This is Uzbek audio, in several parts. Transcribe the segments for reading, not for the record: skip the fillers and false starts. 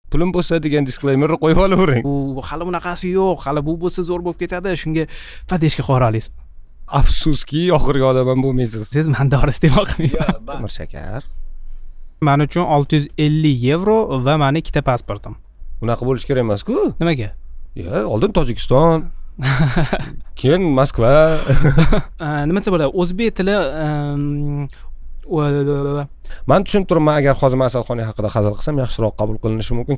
pulim bo'lsa degan disclaimerni qo'yib olavering. U hali bunaqasi yo'q, hali bu bo'lsa zo'r bo'lib ketadi, shunga podeshka qora olasizmi? Afsuski, oxirgi odam bo'lmaysiz. Siz menda dori iste'mol qilmayman. Mirshakar. Men uchun 650 yevro va meni ikkita pasportim. Bunaqa bo'lish kerak emas-ku. Nimaga? Oldin Tojikiston, keyin Moskva. Nima desa bo'ladi? O'zbek tili Men tushunib turibman, agar hozir Asalxonay haqida hazil qilsam yaxshiroq qabul qilinishi mumkin.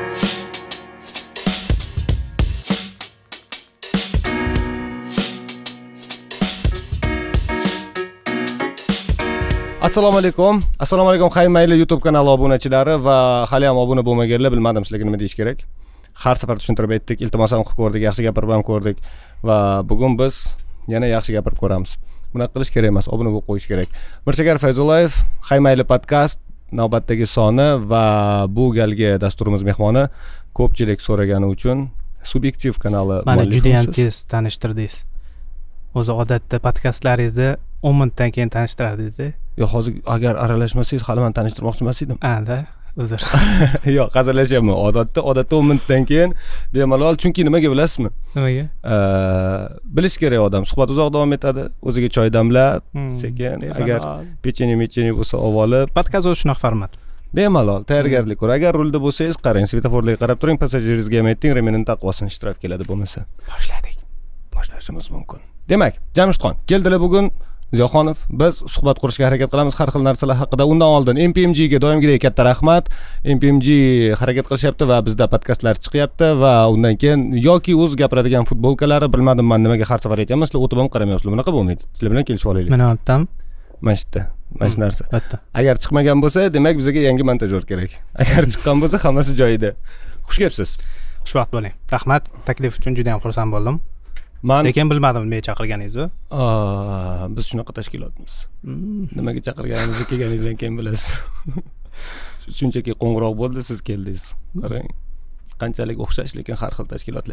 Assalomu alaykum Xaymayli YouTube kanali obunachilari va hali ham obuna bo'lmaganlar, bilmadim sizlarga nima deyish kerak. Har safar tushuntirib aytdik, iltimos ham qilib ko'rdik, yaxshi gapirib ham ko'rdik va bugun biz yana yaxshi gapirib ko'ramiz. Bunaqa qilish kerak emas, obuna bo'lib qo'yish kerak. Mirshakar Fayzullayev, Xaymayli podkast navbatdagi soni va bu galgi dasturimiz mehmoni ko'pchilik so'ragani uchun Subyektiv kanali muallifi. Mana juda ham tez tanishtirdingiz. O'zi odatda podkastlaringizni 10 minutdan keyin tanishtirardingiz. Yo'q, hozir agar aralashmasangiz hali men tanishtirmoqchi emas edim. Ha-da, uzr. Yo'q, hazillashyapman. Odatda 10 minutdan keyin bemalol, chunki nimaga bilasizmi? Nimaga? Bilish kerak odam. Suhbat uzoq davom etadi. O'ziga choy damlab, sekin, agar pechene bo'lsa olib. Podkast o'zi shunaqa format. Bemalol tayyorgarlik ko'ra. Agar rulda bo'lsangiz, qarang, svetoforlarga qarab turing, passajyeringizga ham ayting, remenini taqib olsin, shtraf keladi bo'lmasa. Boshlashimiz mumkin. Demak, Jamshidxon, keldilar bugun. Ziyoxonov, biz suhbat qurishga harakat qilamiz har xil narsalar haqida. Undan oldin MPMG ga doimgidek katta rahmat. MPMG harakat qilishyapti va bizda podkastlar chiqyapti va undan keyin yoki o'z gapiradigan futbolkalari, bilmadim men nimaga har safar aytaman, sizlar o'tib ham qaramayapsizlar. Bunaqa bo'lmaydi. Sizlar bilan kelishib olaylik. Mana ottam. Mana shu narsa. Agar chiqmagan bo'lsa, demak bizga yangi montajyor kerak. Agar chiqqan bo'lsa, hammasi joyida. Xush kelibsiz. Xushvaqt bo'ling. Rahmat. Taklif uchun juda ham xursand bo'ldim. Lekin bilmadim nimaga chaqirganingizni. Biz shunaqa tashkilotmiz. Nimaga chaqirganimizni kelganingizdan keyin bilasiz. Shunchaki qo'ng'iroq bo'ldi, siz keldingiz. Qarang, qanchalik o'xshash, lekin har xil tashkilotlar.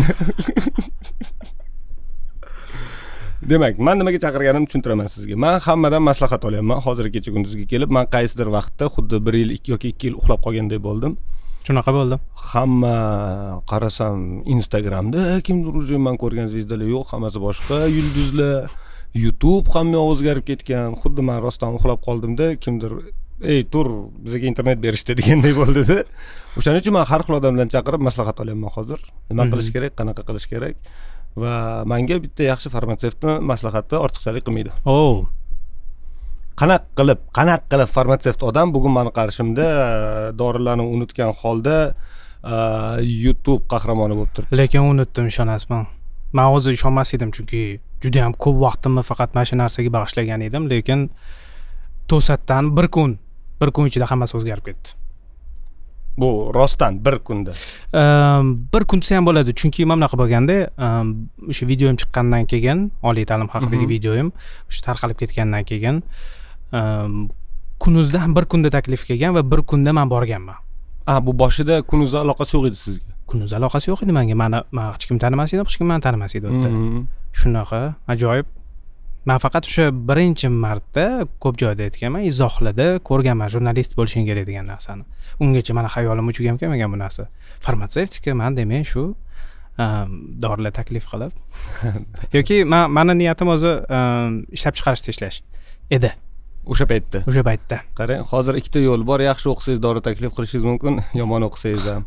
Demak, men nimaga chaqirganimni tushuntiraman sizga. Men hammadan maslahat olyapman. Hozir kecha kunduzga kelib, men qaysidir vaqtda xuddi 1 yil yoki 2 yil uxlab qolgandek bo'ldim. Shunaqa bo'ldi. Hamma qarasam Instagramda kimdir o'zi men ko'rgan zvezdalar yo'q, hammasi boshqa yulduzlar. YouTube hamma o'zgarib ketgan. Xuddi men rostdan uxlab qoldimda, kimdir "Ey, tur, bizga internet berishdi" degandek bo'ldi-da. O'shaning uchun men har xil odamlardan chaqirib maslahat olyapman hozir. Nima qilish kerak, qanaqa qilish kerak va menga bitta yaxshi farmatsevtni maslahati ortiqchalik qilmaydi. Qanaq qilib farmatsevt odam bugun meni qarshimda dorilarni unutgan holda YouTube qahramoni bo'lib turibdi. Lekin unutdim, ishonasizmi? Men o'zi ishonmas edim, chunki juda ham ko'p vaqtimni faqat mana shu narsaga bag'ishlagan edim, lekin to'satdan bir kun ichida hammasi o'zgarib ketdi. Bu rostdan bir kunda. Bir kun desa ham bo'ladi, chunki men bunaqa bo'lganda, o'sha videoim chiqqandan keyin, oliy ta'lim haqidagi videoim, o'sha tarqalib ketgandan keyin Kunuzda ham bir kunda taklif kelgan va bir kunda men borganman. Bu boshida Kunuzda aloqasi yo'q edi sizga. Kunuzda aloqasi yo'q edi menga. Men hech kim tanimas edim, hech kim meni tanimas edi o'tda. Shunaqa ajoyib. Men faqat o'sha birinchi marta ko'p joyda aytganman, izohlada ko'rganman jurnalist bo'lishing kerak degan narsani. Ungacha meni hayolim uchun ham kelmagan bu narsa. Farmatsevtika men demak shu dorilar taklif qilib yoki meni niyatim o'zi ishlab chiqarishda ishlash edi. O'sha paytda. Qarang, hozir ikkita yo'l bor. Yaxshi o'qisangiz dori taklif qilishingiz mumkin, yomon o'qisangiz ham.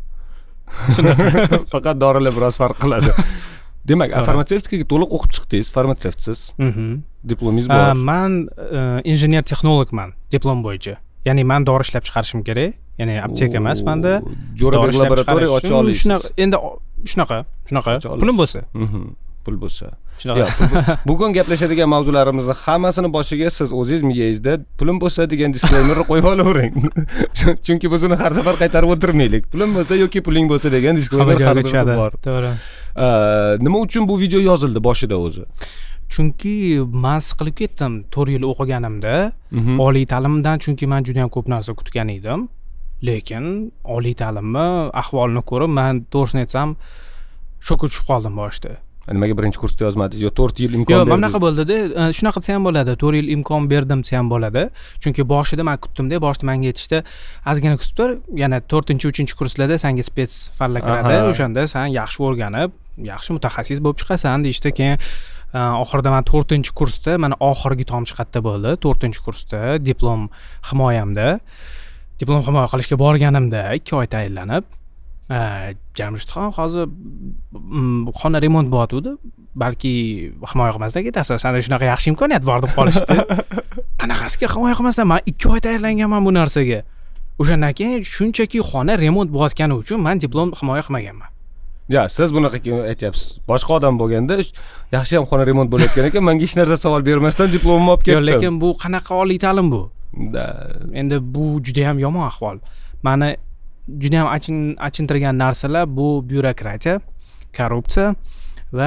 Faqat dorilar biroz farq qiladi. Demak, farmatsevtikaga to'liq o'qib chiqdingiz, farmatsevtsiz. Diplomingiz bor. Men injener texnologman, diplom bo'yicha. Ya'ni men dori ishlab chiqarishim kerak. Ya'ni apteka emas, menda Jo'rabek laboratoriya ocha olasiz. Shunaqa. Pulim bo'lsa. Pul bo'lsa. Bugun gaplashadigan mavzularimizni hammasini boshiga siz o'zingiz miyangizda pulim bo'lsa degan disclaimerni qo'yib olavering. Chunki biz uni har safar qaytarib o'tirmaylik. Pulim bo'lsa yoki puling bo'lsa degan disclaimer har joyda bor. To'g'ri. Nima uchun bu video yozildi boshida o'zi? Chunki men siqilib ketdim 4 yil o'qiganimda, oliy ta'limdan, chunki men juda ham ko'p narsa kutgan edim. Lekin oliy ta'limni ahvolini ko'rib, men to'g'risini aytsam, shokka tushib qoldim boshida. Nimaga birinchi kursda yozmadingiz? Yo 4 yil imkon yo'q, berdi. bunaqa bo'ldi-da. Shunaqa desa ham bo'ladi. 4 yil imkon berdim desa ham bo'ladi. Chunki boshida men kutdim-da, boshida menga aytishdi, ozgina kutib tur, yana 4-3-kurslarda senga spets fanlar kiradi. O'shanda sen yaxshi o'rganib, yaxshi mutaxassis bo'lib chiqasan deyishdi. Keyin oxirida men 4-kursda, mana oxirgi tomchi qatta bo'ldi. 4-kursda diplom himoyamda. Diplom himoya qilishga borganimda 2 oy tayinlanib, Jamshidxon hozir xona remont bo'lyapti. Balki himoya qilmasdan ketarsan. Senda shunaqa yaxshi imkoniyat bor deb qolishdi. Qanaqasiga himoya qilmasdan? Men 2 oy tayyorlanganman bu narsaga. O'shandan keyin shunchaki xona remont bo'layotgani uchun men diplom himoya qilmaganman. Ya, siz bunaqa aytyapsiz. Boshqa odam bo'lganda yaxshi ham xona remont bo'layotgan ekan, menga hech narsa savol bermasdan diplomimni olib ketdim. Yo'q, lekin bu qanaqa oliy ta'lim bu? Endi bu juda ham yomon ahvol. Meni juda ham achintirgan narsalar bu byurokratiya, korrupsiya va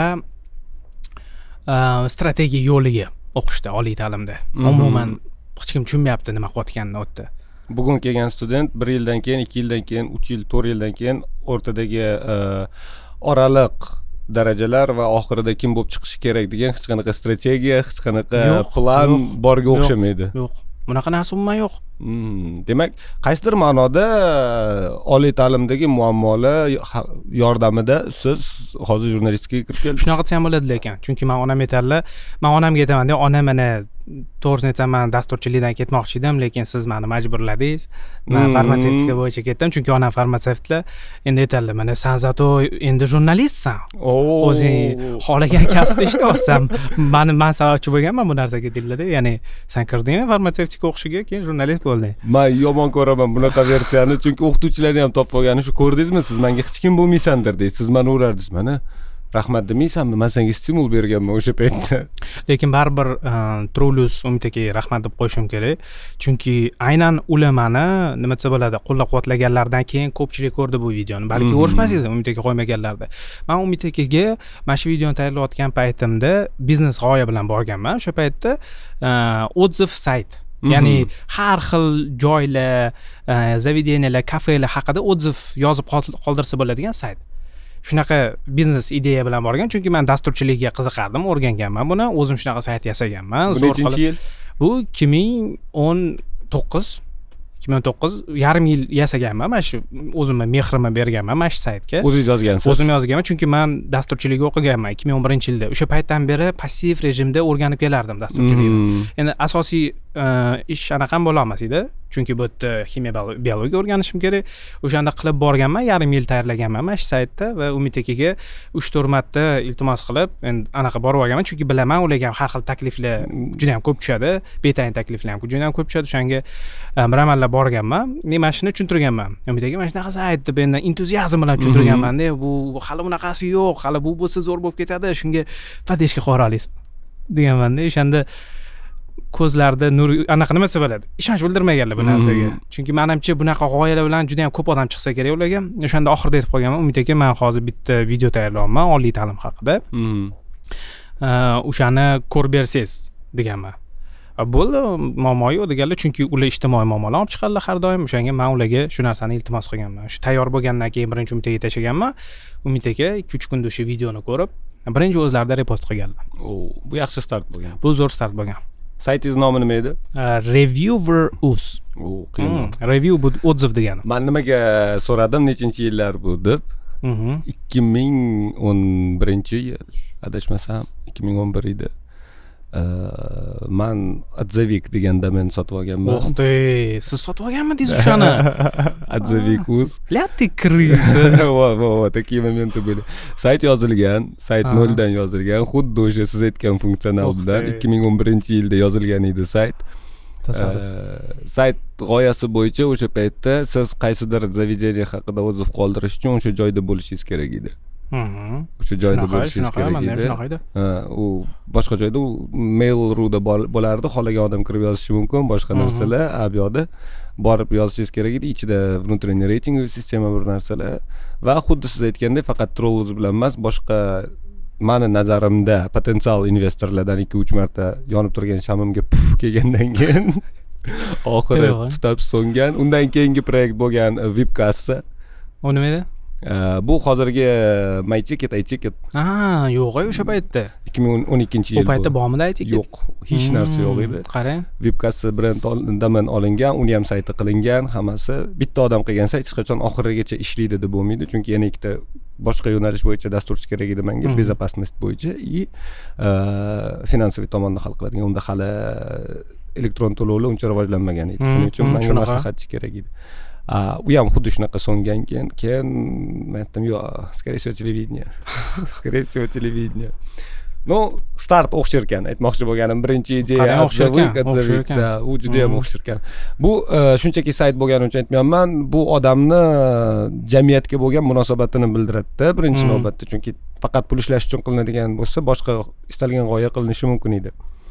strategiya yo'liga o'qishda, oliy ta'limda. Umuman hech kim tushunmayapti nima qilayotganini o'tda. Bugun kelgan student 1 yildan keyin, 2 yildan keyin, 3 yil, 4 yildan keyin o'rtadagi oraliq darajalar va oxirida kim bo'lib chiqishi kerak degan hech qanaqa strategiya, hech qanaqa plan borga o'xshamaydi. Yo'q. Bunaqa narsa umuman yo'q. Demak, qaysidir ma'noda oliy ta'limdagi muammolar yordamida siz hozir jurnalistikaga kirib keldingiz. Shunaqa desa ham bo'ladi lekin, chunki men onam aytadilar, men onamga aytaman-da, ona mana to'g'risini aytsam, men dasturchilikdan ketmoqchi edim, lekin siz meni majburladingiz. Men farmatsevtika bo'yicha ketdim, chunki onam farmatsevtlar. Endi aytadilar, mana sen zato endi jurnalistsan. O'zing xohlagan kasbda ishlayapsan. Men sababchi bo'lganman bu narsaga deydilar-da. Ya'ni sen kirdingmi farmatsevtika o'qishiga, keyin jurnalist bo'lding. Men yomon ko'raman bunaqa versiyani, chunki o'qituvchilarni ham topib olgani shu, ko'rdingizmi, siz menga hech kim bo'lmaysandir deysiz. Siz meni urardingiz, mana rahmat demaysanmi? Men senga stimul berganman o'sha paytda. Lekin baribir Trulus Umid aka rahmat deb qo'yishim kerak. Chunki aynan ular meni nima desa bo'ladi, qo'llab-quvvatlaganlardan keyin ko'pchilik ko'rdi bu videoni. Balki ko'rishmasangiz Umid aka qo'ymaganlarda. Men Umid akaga mana shu videoni tayyorlayotgan paytimda biznes g'oya bilan borganman. O'sha paytda Odzev sayt, ya'ni har xil joylar, zavedeniyalar, kafelar haqida odzev yozib qoldirsa bo'ladigan sayt. Shunaqa biznes ideya bilan borgan, chunki men dasturchilikka qiziqardim, o'rganganman buni, o'zim shunaqa sayt yasaganman. Bu nechinchi yil? Bu 2019 yarim yil yasaganman. Mana shu o'zimni mehrimni berganman mana shu saytga. O'zingiz yozgansiz? O'zim yozganman, chunki men dasturchilik o'qiganman 2011-yilda. O'sha paytdan beri passiv rejimda o'rganib kelardim dasturchilikni. Endi asosiy ish anaqam bo'la olmas edi, chunki bu yerda ximiya biologiya o'rganishim kerak. O'shanda qilib borganman, yarim yil tayyorlaganman mana shu saytda va Umid akaga 3-4 marta iltimos qilib, endi anaqa borib olganman, chunki bilaman ularga har xil takliflar juda ham ko'p tushadi, betayin takliflar ham juda ham ko'p tushadi. O'shanga bir amallab borganman. Men mana shuni tushuntirganman. Umid aka mana shunaqa sayt deb endi entuziazm bilan tushuntirganman-da. Bu hali bunaqasi yo'q, hali bu bo'lsa zo'r bo'lib ketadi. Shunga podeshka qo'yib olasizmi deganman-da. O'shanda ko'zlarda nur anaqa nima desa bo'ladi, ishonch bildirmaganlar bu narsaga. Chunki menimcha bunaqa g'oyalar bilan juda ham ko'p odam chiqsa kerak ularga. O'shanda oxirida aytib qo'yganman, Umid aka, men hozir bitta video tayyorlayapman oliy ta'lim haqida. O'shani ko'rib bersangiz deganman. Bo'ldi, muammo yo'q deganlar, chunki ular ijtimoiy muammolar olib chiqadilar har doim. O'shanga men ularga shu narsani iltimos qilganman. Shu tayyor bo'lgandan keyin birinchi Umid aka tashaganman. Umid aka 2-3 kunda o'sha videoni ko'rib, birinchi o'zlarida repost qilganlar. Bu yaxshi start bo'lgan. Bu zo'r start bo'lgan. Saytingiz nomi nima edi? Reviewer.uz. Qiyin. Review bu odzev degani. Men nimaga so'radim, nechinchi yillar bu deb? 2011-yil, adashmasam 2011 edi. Men Odzevik degan domen sotib olganman. O'xdi, siz sotib olganmidingiz o'shani? Odzevik.uz. Ляты крысы. Va, такие моменты были. Sayt yozilgan, sayt 0 dan yozilgan, xuddi o'sha siz aytgan funksional bilan 2011-yilda yozilgan edi sayt. Sayt g'oyasi bo'yicha o'sha paytda siz qaysidir zavedeniya haqida o'zib qoldirish uchun o'sha joyda bo'lishingiz kerak edi. O'sha joyda bo'lishingiz kerak edi. U boshqa joyda Mail.ru-da bo'lardi, xohlagan odam kirib yozishi mumkin, boshqa narsalar, bu yoqda borib yozishingiz kerak edi. Ichida внутренний reyting sistema bir narsalar va xuddi siz aytgandek faqat Trolls bilan emas, boshqa meni nazarimda potensial investorlardan 2-3 marta yonib turgan shamimga puf kelgandan keyin oxiri tutab so'ngan. Undan keyingi proyekt bo'lgan Vipkassa. O nima edi? Bu hozirgi My Ticket, iTicket. Yo'q, o'sha paytda. 2012-yil. U paytda bormidi iTicket? Yo'q, hech narsa yo'q edi. Qarang. Webkasi brenddan olingan, uni ham sayti qilingan, hammasi bitta odam qilgan sayt hech qachon oxirigacha ishlaydi deb bo'lmaydi, chunki yana ikkita boshqa yo'nalish bo'yicha dasturchi kerak edi menga, bezopasnost bo'yicha и finansiy tomondan hal qiladigan. Unda hali elektron to'lovlar uncha rivojlanmagan edi. Shuning uchun menga maslahatchi kerak edi. U ham xuddi shunaqa so'ngan keyin men aytdim, yo'q, скорее всего телевидение. Скорее всего телевидение. No, start o'xshar ekan. Aytmoqchi bo'lganim birinchi ideya o'xshar ekan. U juda ham o'xshar ekan. Bu shunchaki sayt bo'lgani uchun aytmayapman, bu odamni jamiyatga bo'lgan munosabatini bildiradi birinchi navbatda, chunki faqat pul ishlash uchun qilinadigan bo'lsa, boshqa istalgan g'oya qilinishi mumkin edi.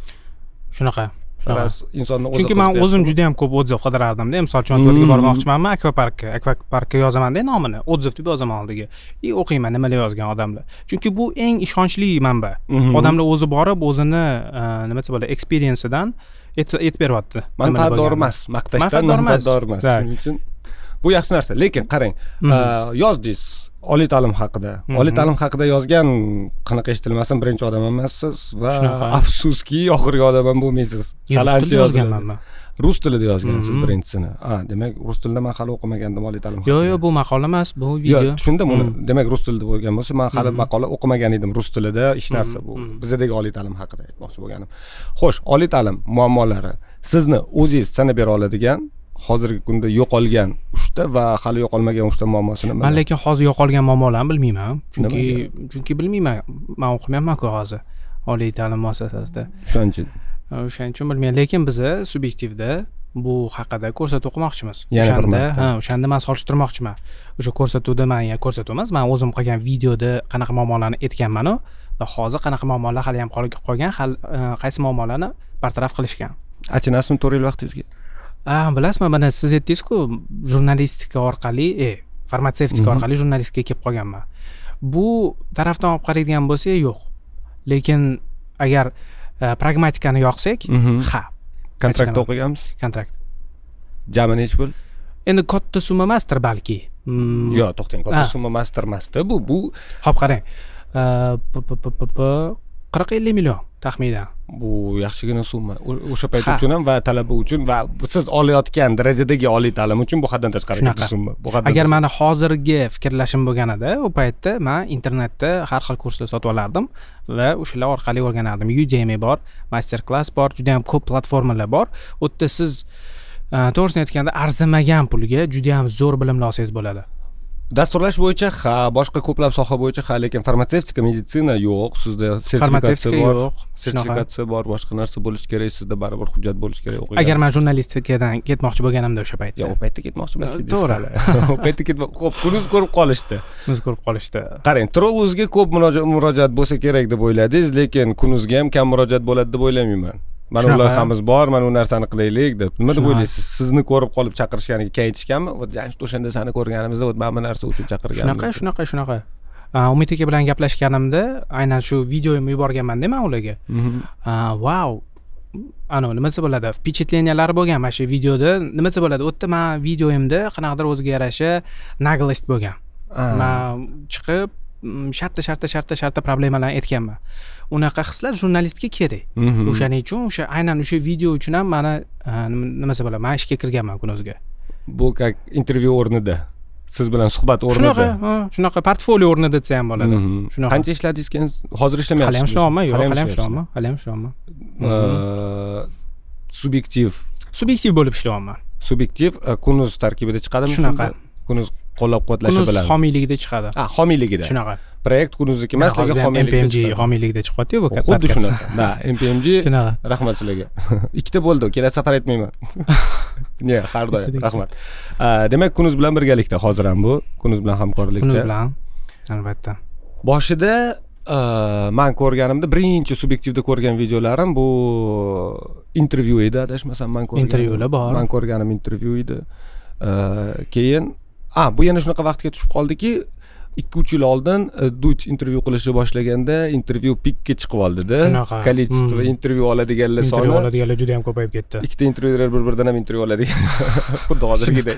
Shunaqa. Insonni o'zi. Chunki men o'zim juda ham ko'p otziv qidirardim-da. Misol uchun To'rga bormoqchimanman, akvaparkka yozaman-da nomini. Otziv deb yozaman oldiga. O'qiyman nimalar yozgan odamlar. Chunki bu eng ishonchli manba. Odamlar o'zi borib, o'zini nima desa bo'ladi, experience-dan aytib beryapti. Manfaatdor emas, maqtashdan manfaatdor emas. Shuning uchun bu yaxshi narsa. Lekin qarang, yozdingiz oliy ta'lim haqida. Oliy ta'lim haqida yozgan, qanaqa eshitilmasin, birinchi odam emassiz va afsuski oxirgi odam ham bo'lmaysiz. Qalanchi yozganman. Rus tilida yozgansiz birinchisini. Demak, rus tilida men hali o'qimagandim oliy ta'lim haqida. Yo'q, bu maqola emas, bu video. Yo'q, tushundim uni. Demak, rus tilida bo'lgan bo'lsa, men hali maqola o'qimagan edim rus tilida, hech narsa bu. Bizdagi oliy ta'lim haqida aytmoqchi bo'lganim. Xo'sh, oliy ta'lim muammolari sizni o'zingiz sanab bera oladigan hozirgi kunda yo'qolgan 3 ta va hali yo'qolmagan 3 ta muammosini men lekin hozir yo'qolgan muammolarni bilmayman. Chunki bilmayman. Men o'qimayman-ku hozir oliy ta'lim muassasasida. O'shaning uchun bilmayman, lekin biz subyektivda bu haqida ko'rsatuv o'qimoqchimiz. O'shanda men solishtirmoqchiman. O'sha ko'rsatuvda men ko'rsatuv emas, men o'zim qilgan videoda qanaqa muammolarni aytganman va hozir qanaqa muammolar hali ham qolgan, qaysi muammolarni bartaraf qilishgan. Achinasizmi 4 yil vaqtingizga? Bilasizmi, mana siz aytdingiz-ku, jurnalistika orqali, farmatsevtika orqali jurnalistikaga kelib qolganman. Bu tarafdan olib qaraydigan bo'lsa, yo'q. Lekin agar pragmatikani yoqsak, kontrakt o'qiganmiz? Kontrakt. Jami necha pul? Endi katta summa emasdir balki. Yo'q, to'xtang, katta summa emasdir. Bu Xo'p, qarang. 40-50 million taxminan. Bu yaxshigina summa. O'sha payt uchun ham va talaba uchun va siz olayotgan darajadagi oliy ta'lim uchun bu haddan tashqari katta summa. Agar meni hozirgi fikrlashim bo'lganida, u paytda men internetda har xil kurslar sotib olardim va o'shalar orqali o'rganardim. Udemy bor, master-klass bor, juda ham ko'p platformalar bor. U yerda siz to'g'risini aytganda arzimagan pulga juda ham zo'r bilimlar olsangiz bo'ladi. Dasturlash bo'yicha boshqa ko'plab soha bo'yicha lekin farmatsevtika, meditsina yo'q, sizda sertifikatsiya bor, boshqa narsa bo'lishi kerak, sizda baribir hujjat bo'lishi kerak. Agar men jurnalistikadan ketmoqchi bo'lganimda o'sha paytda. Yo'q, u paytda ketmoqchi emas edingiz hali. U paytda xo'p, kunuz ko'rib qolishdi. Qarang, Trolluzga ko'p murojaat bo'lsa kerak deb o'yladingiz, lekin kunuzga ham kam murojaat bo'ladi deb o'ylamayman. Mana loyihamiz bor, mana u narsani qilaylik deb. Nima deb o'ylaysiz? Sizni ko'rib qolib chaqirishganiga keyin aytishganmi? Jamshid o'shanda seni ko'rganimizda mana bu narsa uchun chaqirganmiz. Shunaqa. Umid aka bilan gaplashganimda aynan shu videoyimni yuborganman-da men ularga. Wow. Nima desa bo'ladi? Впечатленияlar bo'lgan mana shu videoda. Nima desa bo'ladi? U yerda men videoyimda qanaqadir o'ziga yarasha naglist bo'lgan. Men chiqib shartta problemalarni aytganman. Unaqa hislar jurnalistga kerak. O'shaning uchun aynan o'sha video uchun ham mana nima desa bo'ladi, men ishga kirganman kunozga. Bu intervyu o'rnida, siz bilan suhbat o'rnida. Shunaqa portfolio o'rnida desa ham bo'ladi. Shunaqa. Qancha ishladingiz keyin? Hozir ishlamayapsiz? Hali ham ishlayapman, yo'q, hali ham ishlayapman. Subyektiv bo'lib ishlayapman. Subyektiv kunuz tarkibida chiqadimi? Shunaqa. Kunuz qo'llab-quvvatlashi bilan. Kunuz homiyligida chiqadi. Homiyligida. Shunaqa. Proyekt kunuzniki emas, lekin homiyligida. MPMG homiyligida chiqadi-ku bu katta. Xuddi shunaqa. MPMG. Rahmat sizlarga. Ikkita bo'ldi, kelasi safar aytmayman. Har doim. Rahmat. Demak, kunuz bilan birgalikda hozir ham bu, kunuz bilan hamkorlikda. Kunuz bilan albatta. Boshida men ko'rganimda birinchi subyektivda ko'rgan videolarim bu intervyu edi, adashmasam men ko'rgan. Intervyular bor. Men ko'rganim intervyu edi. Keyin bu yana shunaqa vaqtga tushib qoldiki, 2-3 yil oldin Dut intervyu qilishni boshlaganda intervyu pikka chiqib oldida. Количество intervyu oladiganlar soni. Intervyu oladiganlar juda ham ko'payib ketdi. Ikkita intervyular bir-biridan ham intervyu oladigan. Xuddi hozirgidek.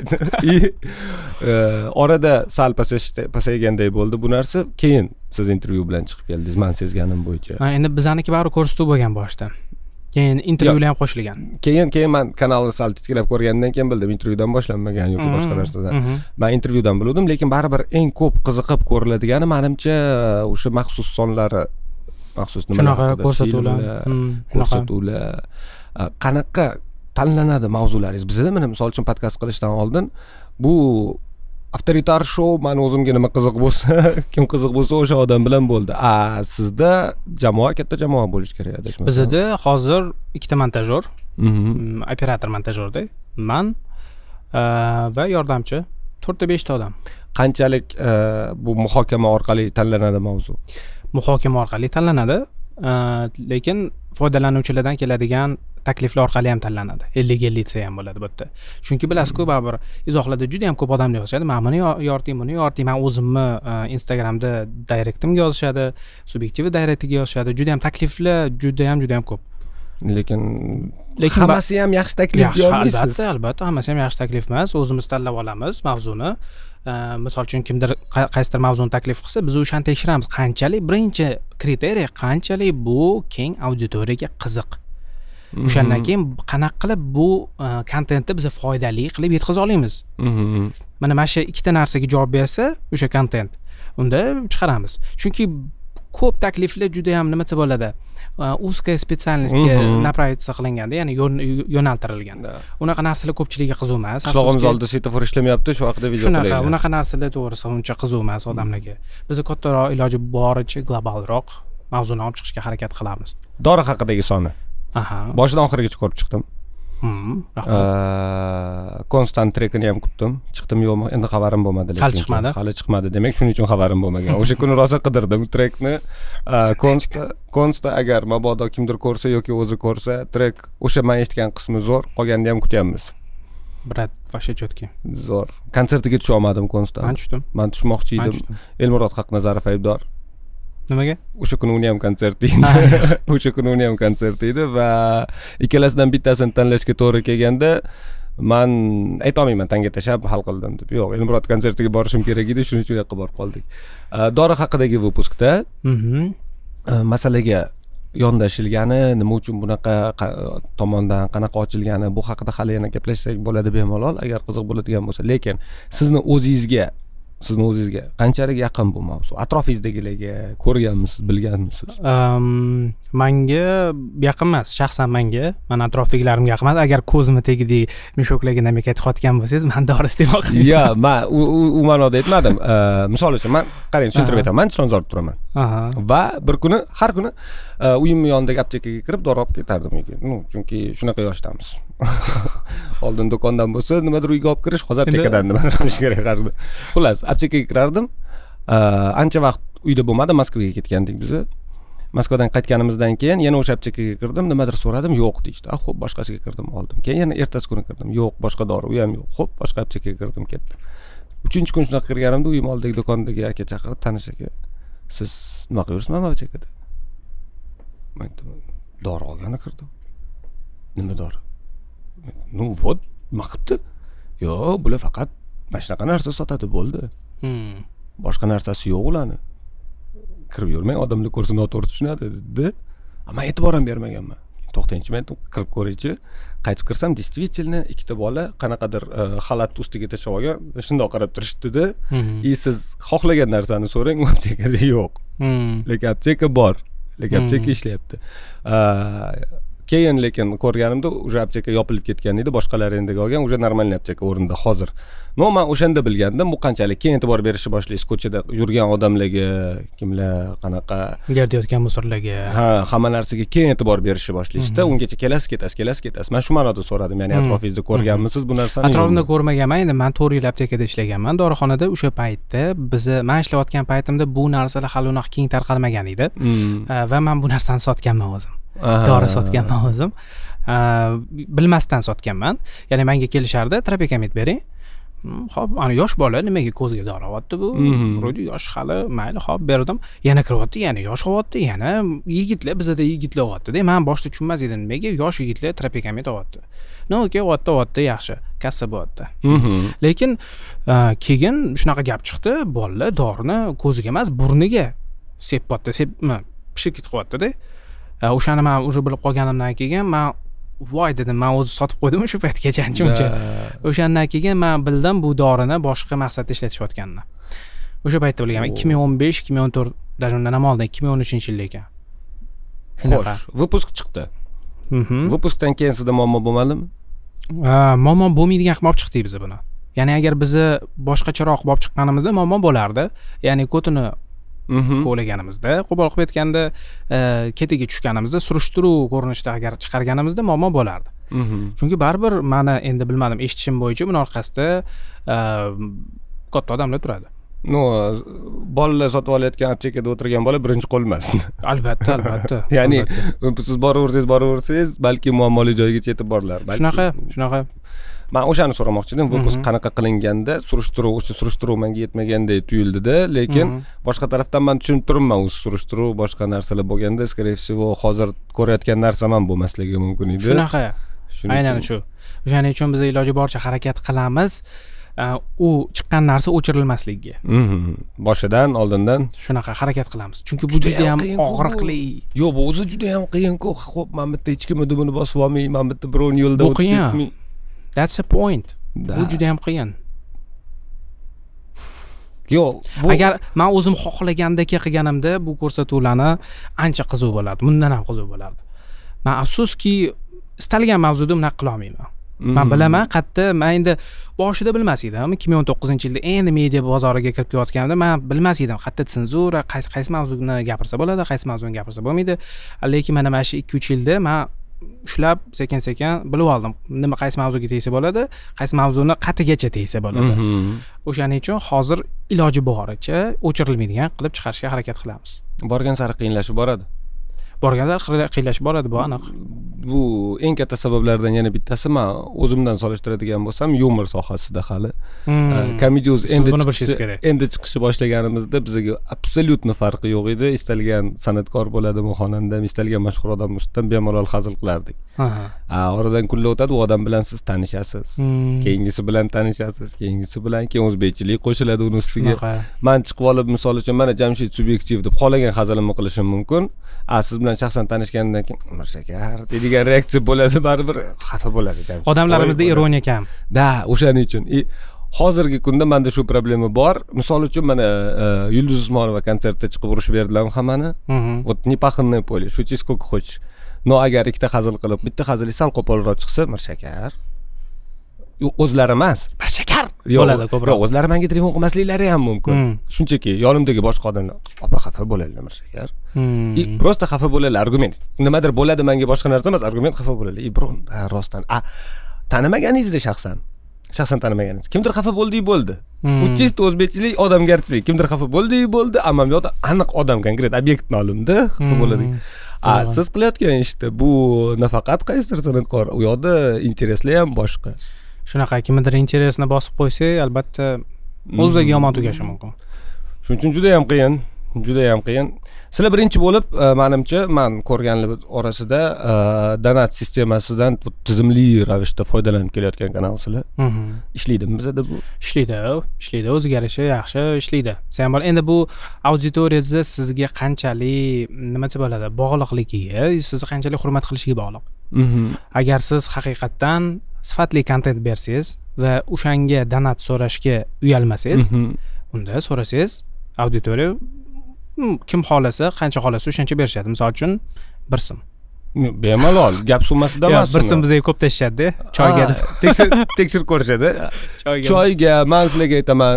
Orada sal pasayganday bo'ldi bu narsa. Keyin siz intervyu bilan chiqib keldingiz, men sezganim bo'yicha. Endi bizaniki bari ko'rsatuv bo'lgan boshida. Keyin intervyular ham qo'shilgan. Keyin men kanalni sal titkilab ko'rgandan keyin bildim intervyudan boshlanmagan yoki boshqa narsadan. Men intervyudan bildim, lekin baribir eng ko'p qiziqib ko'riladigani menimcha o'sha maxsus sonlari, maxsus nimalar ko'rsatuvlar. Qanaqa tanlanadi mavzularingiz? Bizda mana misol uchun podkast qilishdan oldin bu avtoritar show men o'zimga nima qiziq bo'lsa, kim qiziq bo'lsa o'sha odam bilan bo'ldi. Sizda jamoa, katta jamoa bo'lish kerak adashmasam. Bizda hozir ikkita montajyor, operator montajyorda, men va yordamchi 4-5 ta odam. Qanchalik bu muhokama orqali tanlanadi mavzu? Muhokama orqali tanlanadi, lekin foydalanuvchilardan keladigan takliflar orqali ham tanlanadi. 50-50 desa ham bo'ladi bu yerda. Chunki bilasizku, baribir izohlarda juda ham ko'p odamlar yozishadi. Men buni yorting, buni yorting. Men o'zimni Instagramda direktimga yozishadi, subyektiv direktiga yozishadi. Juda ham takliflar juda ham ko'p. Lekin hammasi ham yaxshi taklif olmaysiz. Albatta, hammasi ham yaxshi taklif emas. O'zimiz tanlab olamiz mavzuni. Misol uchun kimdir qaysidir mavzuni taklif qilsa, biz o'shani tekshiramiz. Qanchalik, birinchi kriteriy qanchalik bu keng auditoriyaga qiziq. O'shandan keyin qanaqa qilib bu kontentni biz foydali qilib yetkaza olamiz. Mana shu ikkita narsaga javob bersa, o'sha kontent, unda chiqaramiz. Chunki ko'p takliflar juda ham nima desa bo'ladi, узкая специальностьga направиться qilinganda, ya'ni yo'naltirilgan. Unaqa narsalar ko'pchilikga qiziq emas. Qishlog'imiz oldida svetofor ishlamayapti, shu haqida video qilaylik. Shunaqa, unaqa narsalar to'g'risi uncha qiziq emas odamlarga. Biz kattaroq iloji boricha globalroq mavzuni olib chiqishga harakat qilamiz. Dori haqidagi soni. Boshidan oxirigacha ko'rib chiqdim. Konstant trekini ham kutdim. Chiqdim yo'qmi? Endi xabarim bo'lmadi. Hali chiqmadi. Demak, shuning uchun xabarim bo'lmagan. O'sha kuni rosa qidirdim trekni. Konsta agar mabodo kimdir ko'rsa yoki o'zi ko'rsa, trek o'sha men eshitgan qismi zo'r, qolganini ham kutyapmiz. Brat, vashe chotki. Zo'r. Konsertiga tusha olmadim Konsta. Men tushdim. Men tushmoqchi edim. Elmurod Haqnazarov aybdor. Nimaga? O'sha kuni uni ham konserti edi. O'sha kuni uni ham konserti edi va ikkalasidan bittasini tanlashga to'g'ri kelganda men aytolmayman tanga tashab hal qildim deb. Yo'q, Elmurod konsertiga borishim kerak edi, shuning uchun yoqqa borib qoldik. Dori haqidagi vyupuskda masalaga yondashilgani, nima uchun bunaqa tomondan qanaqa ochilgani, bu haqida hali yana gaplashsak bo'ladi bemalol, agar qiziq bo'ladigan bo'lsa. Lekin sizni o'zingizga qanchalik yaqin bu mavzu? Atrofingizdagilarga ko'rganmisiz, bilganmisiz? Menga yaqin emas, shaxsan menga, men atrofdagilarimga yaqin emas. Agar ko'zimni tegidek mushuklarga nima aytayotgan bo'lsangiz, men dori iste'mol qilaman. Yo, men u ma'noda aytmadim. Misol uchun men qarang, tushuntirib aytaman. Men Chilonzorda turaman. Va bir kuni, har kuni uyimning yonidagi aptekaga kirib dori olib ketardim uyga. Chunki shunaqa yoshdamiz. Oldin do'kondan bo'lsa, nimadir uyga olib kirish, hozir aptekadan nimadir olish kerak edi. Xullas, aptekaga kirardim. Ancha vaqt uyda bo'lmadi, Moskvaga ketgandik biz. Moskvadan qaytganimizdan keyin yana o'sha aptekaga kirdim, nimadir so'radim, yo'q deydi. Xo'p, boshqasiga kirdim, oldim. Keyin yana ertasi kuni kirdim, yo'q, boshqa dori, u ham yo'q. Xo'p, boshqa aptekaga kirdim, ketdim. 3-chi kun shunaqa kirganimda uyim oldidagi do'kondagi aka chaqirib, tanish aka, siz nima qilyapsiz mana aptekada? Men dori olgani kirdim. Nima dori? Вот, nima qilibdi? Yo'q, bular faqat mana shunaqa narsa sotadi, bo'ldi. Boshqa narsasi yo'q ularni. Kirib yurmang, odamlar ko'rsa noto'g'ri tushunadi dedi. Ammo e'tibor ham bermaganman. To'xtangchi, men kirib ko'raychi. Qaytib kirsam, действительно ikkita bola qanaqadir xalat ustiga tashlab olgan, shundoq qarab turishdi-da. Siz xohlagan narsani so'rang, aptekada yo'q. Lekin apteka bor. Lekin apteka ishlayapti. Keyin lekin ko'rganimda o'sha apteka yopilib ketgan edi, boshqalar endi olgan, o'sha normal apteka o'rinda hozir. Men o'shanda bilgandim, bu qanchalik keyin e'tibor berishni boshlaysiz, ko'chada yurgan odamlarga, kimlar qanaqa gardiyotgan musorlarga. Hamma narsaga keyin e'tibor berishni boshlaysiz-da, ungacha kelasiz, ketasiz. Men shu ma'noda so'radim, ya'ni atrofingizda ko'rganmisiz bu narsani? Atrofimda ko'rmaganman, endi men 4 yil aptekada ishlaganman, dorixonada. O'sha paytda men ishlayotgan paytimda bu narsalar hali unaqa keng tarqalmagan edi va men bu narsani sotganman o'zim. Dori sotganman o'zim. Bilmasdan sotganman. Ya'ni menga kelishardi, tropekamid bering. Xo'p, ana yosh bola nimaga ko'ziga dorolyapti bu? Vроде yosh hali, mayli, xo'p berdim. Yana kiryapti, yana yosh qilyapti, yana yigitlar bizada yigitlar o'tyapti-da. Men boshida tushunmas edim nimaga yosh yigitlar terapekamid o'tyapti. No, okey, o'tdi, yaxshi, kassa bo'lyapti. Lekin keyin shunaqa gap chiqdi, bolalar dorini ko'ziga emas, burniga sepyapti, pishib ketyapti-da. O'shani men уже bilib qolganimdan keyin men voy dedim, men o'zi sotib qo'ydim o'sha paytgacha ancha-muncha. O'shandan keyin men bildim bu dorini boshqa maqsadda ishlatishayotganini. O'sha paytda bilganman 2015, 2014, даже undan ham oldin 2013-yil ekan. Xo'sh, выпуск chiqdi. Выпускdan keyin sizda muammo bo'lmadimi? Muammo bo'lmaydigan qilib olib chiqdik biz buni. Ya'ni agar bizni boshqacharoq olib chiqqanimizda muammo bo'lardi. Ya'ni kotini qo'laganimizda, qo'pol qilib aytganda, ketiga tushganimizda, surishtiruv ko'rinishida agar chiqarganimizda muammo bo'lardi. Chunki baribir meni endi bilmadim, eshitishim bo'yicha buni orqasida katta odamlar turadi. No, bolalar sotib olayotgan aptekada o'tirgan bola birinchi qo'l emas. Albatta. Ya'ni siz boraversangiz, balki muammoli joygacha yetib borlar. Shunaqa. Men o'shani so'ramoqchi edim. Выпуск qanaqa qilinganda, surishtiruv menga yetmagandek tuyuldi-da, lekin boshqa tarafdan men tushunib turibman, u surishtiruv boshqa narsalar bo'lganda, skорее всего, hozir ko'rayotgan narsam ham bo'lmasligi mumkin edi. Shunaqa. Aynan shu. O'shaning uchun biz iloji boricha harakat qilamiz. U chiqqan narsa o'chirilmasligiga. Boshidan, oldindan shunaqa harakat qilamiz. Chunki bu juda ham og'riqli. Yo'q, bu o'zi juda ham qiyin-ku. Xo'p, men bitta hech kim buni bosib olmay, men bitta birovning yo'lida o'tib ketmay. That's the point. Bu juda ham qiyin. Yo'q, agar men o'zim xohlagandek qilganimda bu ko'rsatuvlarni ancha qiziq bo'lardi. Bundan ham qiziq bo'lardi. Men afsuski istalgan mavzuda buni qila olmayman. Men bilaman, qatta men endi boshida bilmas edim. 2019-yilda endi media bozoriga kirib kelayotganimda men bilmas edim. Qatta senzura, qaysi mavzuni gapirsa bo'ladi, qaysi mavzuni gapirsa bo'lmaydi. Lekin mana shu 2-3 yilda men ushlab sekin-sekin bilib oldim. Nima qaysi mavzuga tegsa bo'ladi, qaysi mavzuni qatigacha tegsa bo'ladi. O'shaning uchun hozir iloji boricha o'chirilmaydigan qilib chiqarishga harakat qilamiz. Borgan sari qiyinlashib boradi. Bu aniq. Bu eng katta sabablardan yana bittasi, men o'zimdan solishtiradigan bo'lsam, yumor sohasida hali Comedius endi chiqishni boshlaganimizda bizga absolyutni farqi yo'q edi. Istalgan san'atkor bo'ladimi, xonanda, istalgan mashhur odam ustidan bemalol hazil qilardik. Oradan kunlar o'tadi, u odam bilan siz tanishasiz. Keyingisi bilan tanishasiz, keyingisi bilan keyin o'zbekchilik qo'shiladi uning ustiga. Men chiqib olib, misol uchun, mana Jamshid subyektiv deb xohlagan hazilimni qilishim mumkin. Siz bilan shaxsan tanishgandan keyin "Mirshakar" degan reaksiya bo'ladi, baribir xafa bo'ladi Jamshid. Odamlarimizda ironiya kam. O'shaning uchun. Hozirgi kunda menda shu problema bor. Misol uchun, mana Yulduz Usmonova konsertda chiqib urushib berdilar hammani. Вот непаханное поле, шути сколько хочешь. Но agar ikkita hazil qilib, bitta hazil sal qo'polroq chiqsa, "Mirshakar" o'zlari emas, "Mirshakar" bo'ladi ko'proq. Yo'q, o'zlari menga telefon qilmasliklari ham mumkin. Shunchaki yonimdagi boshqa odamlar, "Opa, xafa bo'ladilar, Mirshakar." Просто xafa bo'ladilar, argument. Nimadir bo'ladi, menga boshqa narsa emas, argument xafa bo'ladi. Bro, rostdan. Tanimaganingizda shaxsan tanimaganingiz. Kimdir xafa bo'ldi. Bu chist o'zbekchilik, odamgarchilik. Kimdir xafa bo'ldi, ammo bu yoqda aniq odam, konkret obyektni olimda xafa bo'ladi. Siz qilayotgan ishda bu nafaqat qaysidir san'atkor, u yoqda intereslar ham boshqa. Shunaqa, kimdir interesini bosib qo'ysa, albatta o'ziga yomon tugashi mumkin. Shuning uchun juda ham qiyin. Sizlar birinchi bo'lib, menimcha, men ko'rganlar orasida donat sistemasidan tizimli ravishda foydalanib kelayotgan kanalsizlar. Ishlaydimi bizda bu? Ishlaydi, o'ziga yarasha yaxshi ishlaydi. Sen bor, endi bu auditoriyangiz sizga qanchalik nima deb bo'ladi, bog'liqligiga, sizni qanchalik hurmat qilishiga bog'liq. Agar siz haqiqatdan sifatli kontent bersangiz va o'shanga donat so'rashga uyalmasangiz, unda so'rasangiz, auditoriya kim xohlasa, qancha xohlasa o'shancha berishadi. Misol uchun 1 so'm. Bemalol, gap summasidan emas. 1 so'm bizga ko'p tashishadi-da. Choyga tekshirib ko'rishadi. Choyga men sizlarga aytaman,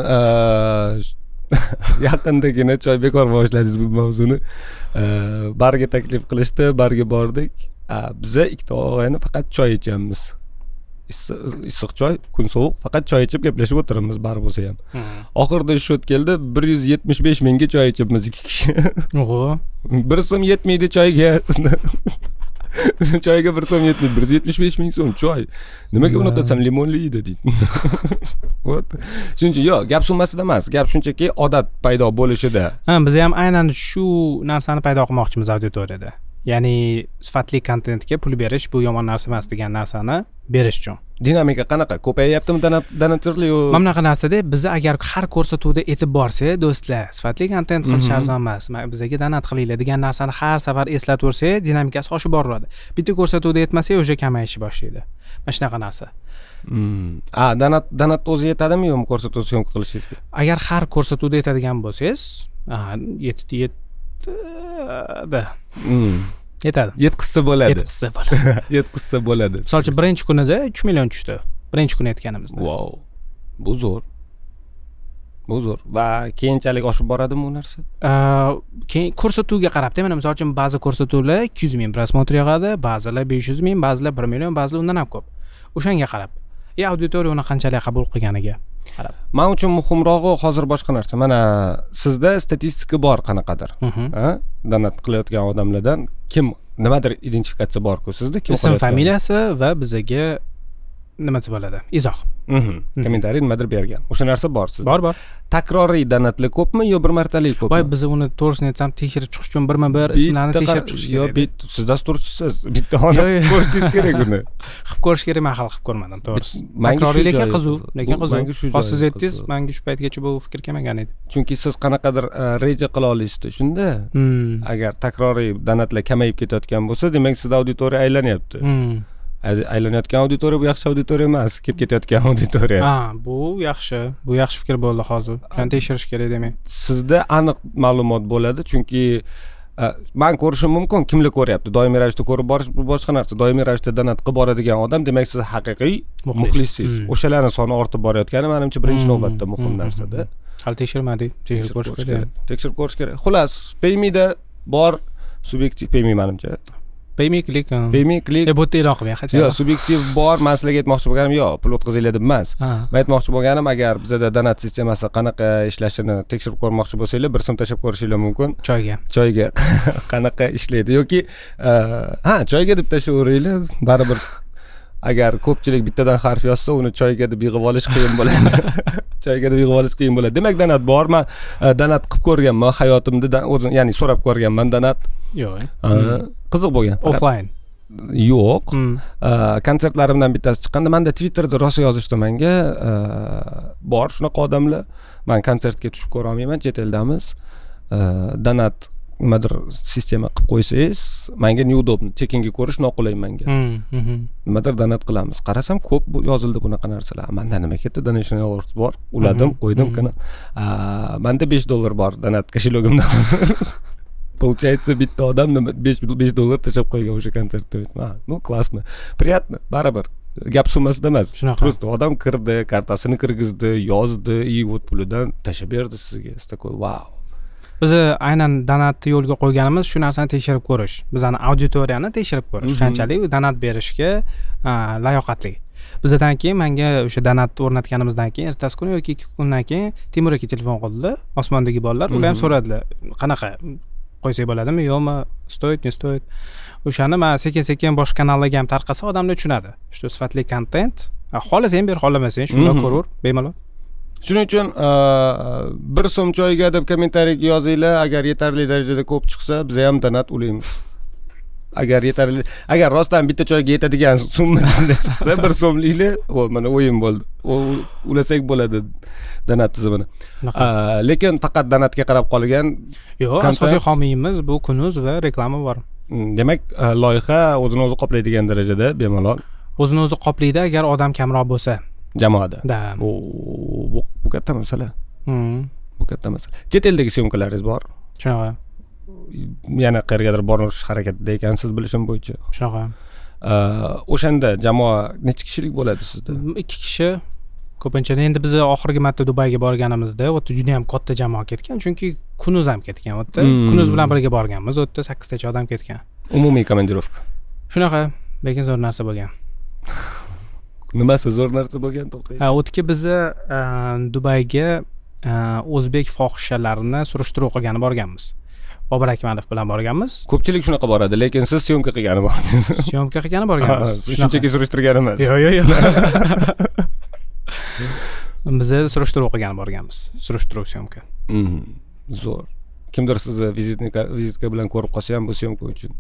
yaqindagina choy bekor boshladingiz bu mavzuni. Barga taklif qilishdi, barga bordik. Biz ikkita og'ayni faqat choy ichamiz. Issiq choy, kun sovuq, faqat choy ichib gaplashib o'tiramiz, bari bo'lsa ham. Oxirida shot keldi, 175 mingga choy ichibmiz 2 kishi. 1 so'm yetmaydi choyga. Choyga 1 so'm yetmaydi, 175 ming so'm choy. Nimaga unaqa desam limonli edi deydi. Вот. Shuning uchun yo'q, gap summasida emas, gap shunchaki odat paydo bo'lishida. Ha, biz ham aynan shu narsani paydo qilmoqchimiz auditoriyada. Ya'ni sifatli kontentga pul berish bu yomon narsa emas degan narsani berish uchun. Dinamika qanaqa? Ko'payyaptimi donatorlik? Mana bunaqa narsada biz agar har ko'rsatuvda etib borsak, do'stlar, sifatli kontent qilish arzon emas. Bizga donat qilinglar degan narsani har safar eslatversak, dinamikasi oshib boraveradi. Bitta ko'rsatuvda etmasak, o'sha kamayishni boshlaydi. Mana shunaqa narsa. Donat o'zi yetadimi yo'qmi ko'rsatuv syomka qilishingizga? Agar har ko'rsatuvda yetadigan bo'lsangiz, yetadi. Yetadi. Yetkizsa bo'ladi. Yetkizsa bo'ladi. Misol uchun birinchi kunida 3 million tushdi. Birinchi kun aytganimizda. Wow. Bu zo'r. Va keyinchalik oshib boradimi bu narsa? Keyin ko'rsatuvga qarab-da, mana misol uchun ba'zi ko'rsatuvlar 200 ming prosmotr yig'adi, ba'zilar 500 ming, ba'zilar 1 million, ba'zilar undan ham ko'p. O'shanga qarab. Auditoriya uni qanchalik qabul qilganiga qarab. Men uchun muhimrog'i hozir boshqa narsa. Mana sizda statistika bor qanaqadir. Donat qilayotgan odamlardan kim nimadir identifikatsiya bor-ku sizda, kim ism, familiyasi va bizga nima bo'ladi? Izoh. Kommentariy nimadir bergan. O'sha narsa bor sizda. Bor. Takroriy donatlar ko'pmi yo bir martalik ko'pmi? Voy, biz uni to'g'risini aytsam tekshirib chiqish uchun birma-bir ismlarni tekshirib chiqish kerak. Yo, siz dasturchisiz. Bitta xona ko'rishingiz kerak uni. Qilib ko'rish kerak, men hali qilib ko'rmadim, to'g'risi. Takroriy lekin qiziq. Hozir siz aytdingiz, menga shu paytgacha bu fikr kelmagan edi. Chunki siz qanaqadir reja qila olasizda shunda. Agar takroriy donatlar kamayib ketayotgan bo'lsa, demak sizda auditoriya aylanyapti. Aylanayotgan auditoriya bu yaxshi auditoriya emas, kelib ketayotgan auditoriya. Bu yaxshi. Bu yaxshi fikr bo'ldi hozir. Shuni tekshirish kerak demak. Sizda aniq ma'lumot bo'ladi, chunki men ko'rishim mumkin, kimlar ko'ryapti. Doimiy ravishda ko'rib borish bu boshqa narsa. Doimiy ravishda donat qilib boradigan odam, demak siz haqiqiy muxlissiz. O'shalarning soni ortib borayotgani menimcha birinchi navbatda muhim narsada. Hali tekshirmadik, tekshirib ko'rish kerak. Tekshirib ko'rish kerak. Xullas, Paymida bor, subyektiv Payme menimcha. Payme klik. Bu yerda e'lon qilmang, hech. Yo'q, subyektiv bor. Men sizlarga aytmoqchi bo'lganim, yo'q, pul o'tkazinglar deb emas. Men aytmoqchi bo'lganim, agar bizda donat sistemasi qanaqa ishlashini tekshirib ko'rmoqchi bo'lsanglar, bir so'm tashlab ko'rishinglar mumkin. Choyga qanaqa ishlaydi yoki choyga deb tashlayveringlar, baribir agar ko'pchilik bittadan harf yozsa, uni choyga deb yig'ib olish qiyin bo'ladi. Demak, donat bor. Men donat qilib ko'rganman hayotimda, o'zim, ya'ni so'rab ko'rganman donat. Yo'q. Qiziq bo'lgan. Offline. Yo'q. Konsertlarimdan bittasi chiqqanda, menda Twitterda rosa yozishdi menga, bor shunaqa odamlar. Men konsertga tushib ko'ra olmayman, chet eldamiz. Donat nimadir sistema qilib qo'ysangiz, menga neudobno, tekinga ko'rish noqulay menga. Nimadir donat qilamiz. Qarasam ko'p yozildi bunaqa narsalar. Menda nima ketdi? Donation alerts bor. Uladim, qo'ydim kana. Menda $5 bor donat kошелегimda. Получается, bitta odam $5 tashlab qo'ygan o'sha konsertda. Ну, классно. Приятно, baribir. Gap summasida emas. Просто odam kirdi, kartasini kirgizdi, yozdi, и вот pulidan tashlab berdi sizga. Такой, vau. Biz aynan donatni yo'lga qo'yganimiz shu narsani tekshirib ko'rish. Bizani auditoriyani tekshirib ko'rish, qanchalik donat berishga layoqatli. Bizdan keyin menga o'sha donat o'rnatganimizdan keyin ertasi kuni yoki 2 kundan keyin Timur aka telefon qildi. Osmondagi bolalar, ular ham so'radilar, qanaqa qo'ysak bo'ladimi, yo'qmi, stoyt, ne stoyt. O'shani men sekin-sekin boshqa kanallarga ham tarqasa, odamlar tushunadi. Shu sifatli kontent, xohlasang ber, xohlamasang shunday ko'raver, bemalol. Shuning uchun 1 so'm choyga deb kommentariyaga yozinglar, agar yetarli darajada ko'p chiqsa, biz ham donat ulaymiz. Agar rostdan bitta choyga yetadigan summa chiqsa, 1 so'mliklar, mana o'yin bo'ldi. Ulasak bo'ladi donat tizimini. Lekin faqat donatga qarab qolgan. Yo'q, asosiy homiyimiz bu kunuz va reklama bor. Demak, loyiha o'zini o'zi qoplaydigan darajada bemalol. O'zini o'zi qoplaydi agar odam kamroq bo'lsa. Jamoada. Da. Bu katta masala. Bu katta masala. Chet eldagi syomkalaringiz bor? Shunaqa. Yana qayergadir borish harakatida ekansiz bilishim bo'yicha. Shunaqa. O'shanda jamoa necha kishilik bo'ladi sizda? 2 kishi. Ko'pincha endi biz oxirgi marta Dubayga borganimizda, u yerda juda ham katta jamoa ketgan, chunki kunuz ham ketgan u yerda. Kunuz bilan birga borganmiz, u yerda 8 tacha odam ketgan. Umumiy komandirovka. Shunaqa, lekin zo'r narsa bo'lgan. Nimasi zo'r narsa bo'lgan, to'xtaychi. O'tga biz Dubayga o'zbek fohishalarini surishtiruv qilgani borganmiz. Bobur Akmalov bilan borganmiz. Ko'pchilik shunaqa boradi, lekin siz syomka qilgani bordingiz. Syomka qilgani borganmiz. Shunchaki surishtirgan emas. Yo'q. Biz surishtiruv qilgani borganmiz. Surishtiruv syomka. Zo'r. Kimdir sizni vizitka bilan ko'rib qolsa ham bu syomka uchun.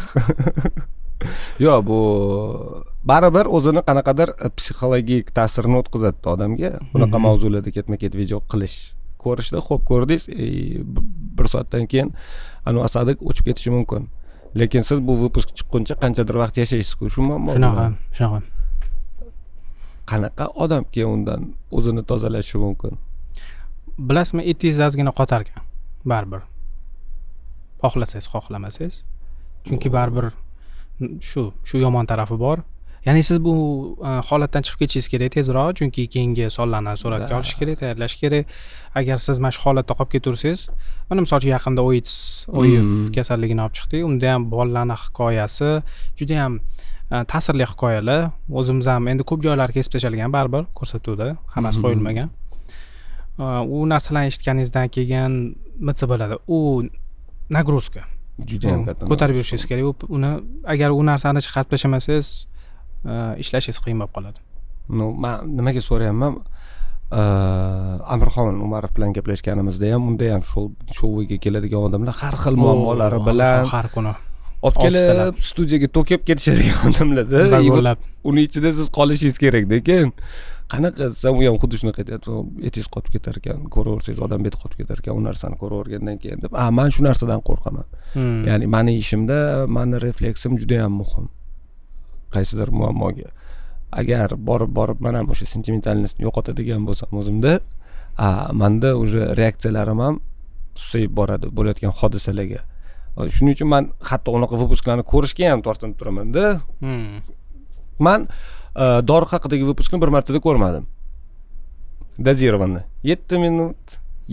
Yo'q, bu baribir o'zini qanaqadir psixologik ta'sirini o'tkazadi odamga. Bunaqa mavzularda ketma-ket video qilish. Ko'rishda xo'p ko'rdingiz, bir soatdan keyin anu asadik o'chib ketishi mumkin. Lekin siz bu выпуск chiqquncha qanchadir vaqt yashaysiz-ku, shu muammo. Shunaqa. Qanaqa odamga undan o'zini tozalashi mumkin? Bilasizmi, etingiz ozgina qotar ekan. Baribir. Xohlasangiz, xohlamasangiz. Chunki baribir shu yomon tarafi bor. Ya'ni siz bu holatdan chiqib ketishingiz kerak tezroq, chunki keyingi sonlarni suratga olish kerak, tayyorlash kerak. Agar siz mana shu holatda qolib ketaversangiz, mana misol uchun yaqinda OIV kasalligini olib chiqdik. Unda ham bolalarning hikoyasi juda ham ta'sirli hikoyalar. O'zimiz ham endi ko'p joylarga kesib tashlangan baribir ko'rsatuvda, hammasi qo'yilmagan. U narsalarni eshitganingizdan keyin nima bo'ladi? U nagruzka. Juda ham katta. Ko'tarib yurishingiz kerak. Uni agar u narsani chiqarib tashlamasangiz, ishlashingiz qiyin bo'lib qoladi. Men nimaga so'rayapman? Amirxon Umarov bilan gaplashganimizda ham, unda ham shouga keladigan odamlar har xil muammolari bilan har kuni olib kelib studiyaga to'kib ketishadigan odamlarda. Uni ichida siz qolishingiz kerak, lekin qanaqa desam, u ham xuddi shunaqa aytadi. Etingiz qotib ketar ekan, ko'raversangiz odam beti qotib ketar ekan, u narsani ko'ravergandan keyin deb, men shu narsadan qo'rqaman. Ya'ni meni ishimda meni refleksim juda ham muhim. Qaysidir muammoga agar borib men ham o'sha sentimentallikni yo'qotadigan bo'lsam o'zimda, menda o'sha reaksiyalarim ham susayib boradi bo'layotgan hodisalarga. Shuning uchun men hatto unaqa выпускlarni ko'rishga ham tortinib turaman-da. Men dori haqidagi выпускni bir martada ko'rmadim. Dozirovanni 7 minut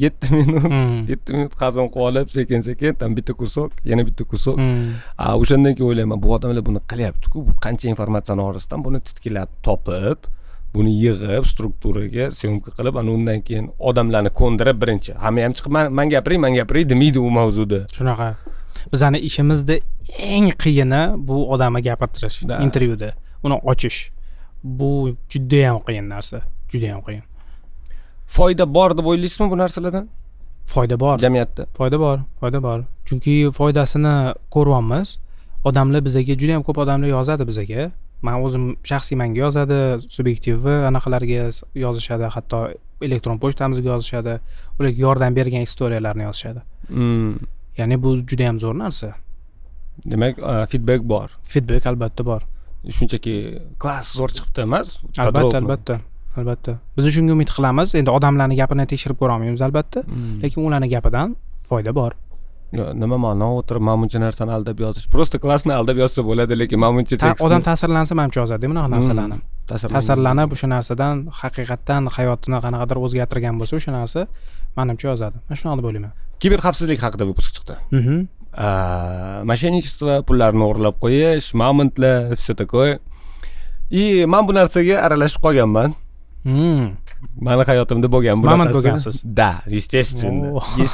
qazon qilib olib, sekin tam bitta kusok, yana bitta kusok. O'shandan keyin o'ylayman, bu odamlar buni qilyapti-ku, bu qancha informatsiyani orasidan buni titkilab topib, buni yig'ib, strukturaga syomka qilib, ana undan keyin odamlarni ko'ndirib birinchi. Hamma ham chiqib men gapiray demaydi u mavzuda. Shunaqa. Bizning ishimizda eng qiyini bu odamga gapirtirish, intervyuda uni ochish. Bu juda ham qiyin narsa, juda ham qiyin. Foyda bor deb o'ylaysizmi bu narsalardan? Foyda bor. Jamiyatda. Foyda bor. Chunki foydasini ko'ryapmiz. Odamlar bizga juda ham ko'p odamlar yozadi bizga. Men o'zim shaxsiy menga yozadi, subyektiv anaqalarga yozishadi, hatto elektron pochtamizga yozishadi. Ularga yordam bergan istoriyalarni yozishadi. Ya'ni bu juda ham zo'r narsa. Demak, feedback bor. Feedback albatta bor. Shunchaki klass zo'r chiqibdi emas? Albatta. Biz shunga umid qilamiz. Endi odamlarning gapini tekshirib ko'ra olmaymiz albatta, lekin ularning gapidan foyda bor. Yo'q, nima ma'no o'tirib ma'muncha narsani aldab yozish. Prosta klassni aldab yozsa bo'ladi, lekin ma'muncha tekst. Odam ta'sirlansa menimcha yozadi, bunaqa narsalarni. Ta'sirlanib o'sha narsadan haqiqatan hayotini qanaqadir o'zgartirgan bo'lsa, o'sha narsa menimcha yozadi. Men shunaqa deb o'ylayman. Kiber xavfsizlik haqida выпуск chiqdi. Mошенничество, pullarni o'g'irlab qo'yish, ma'mundlar, все такое. Men bu narsaga aralashib qolganman. Mani hayotimda bo'lgan bunaqasi. Ma'mund bo'lgansiz. Da, естественно.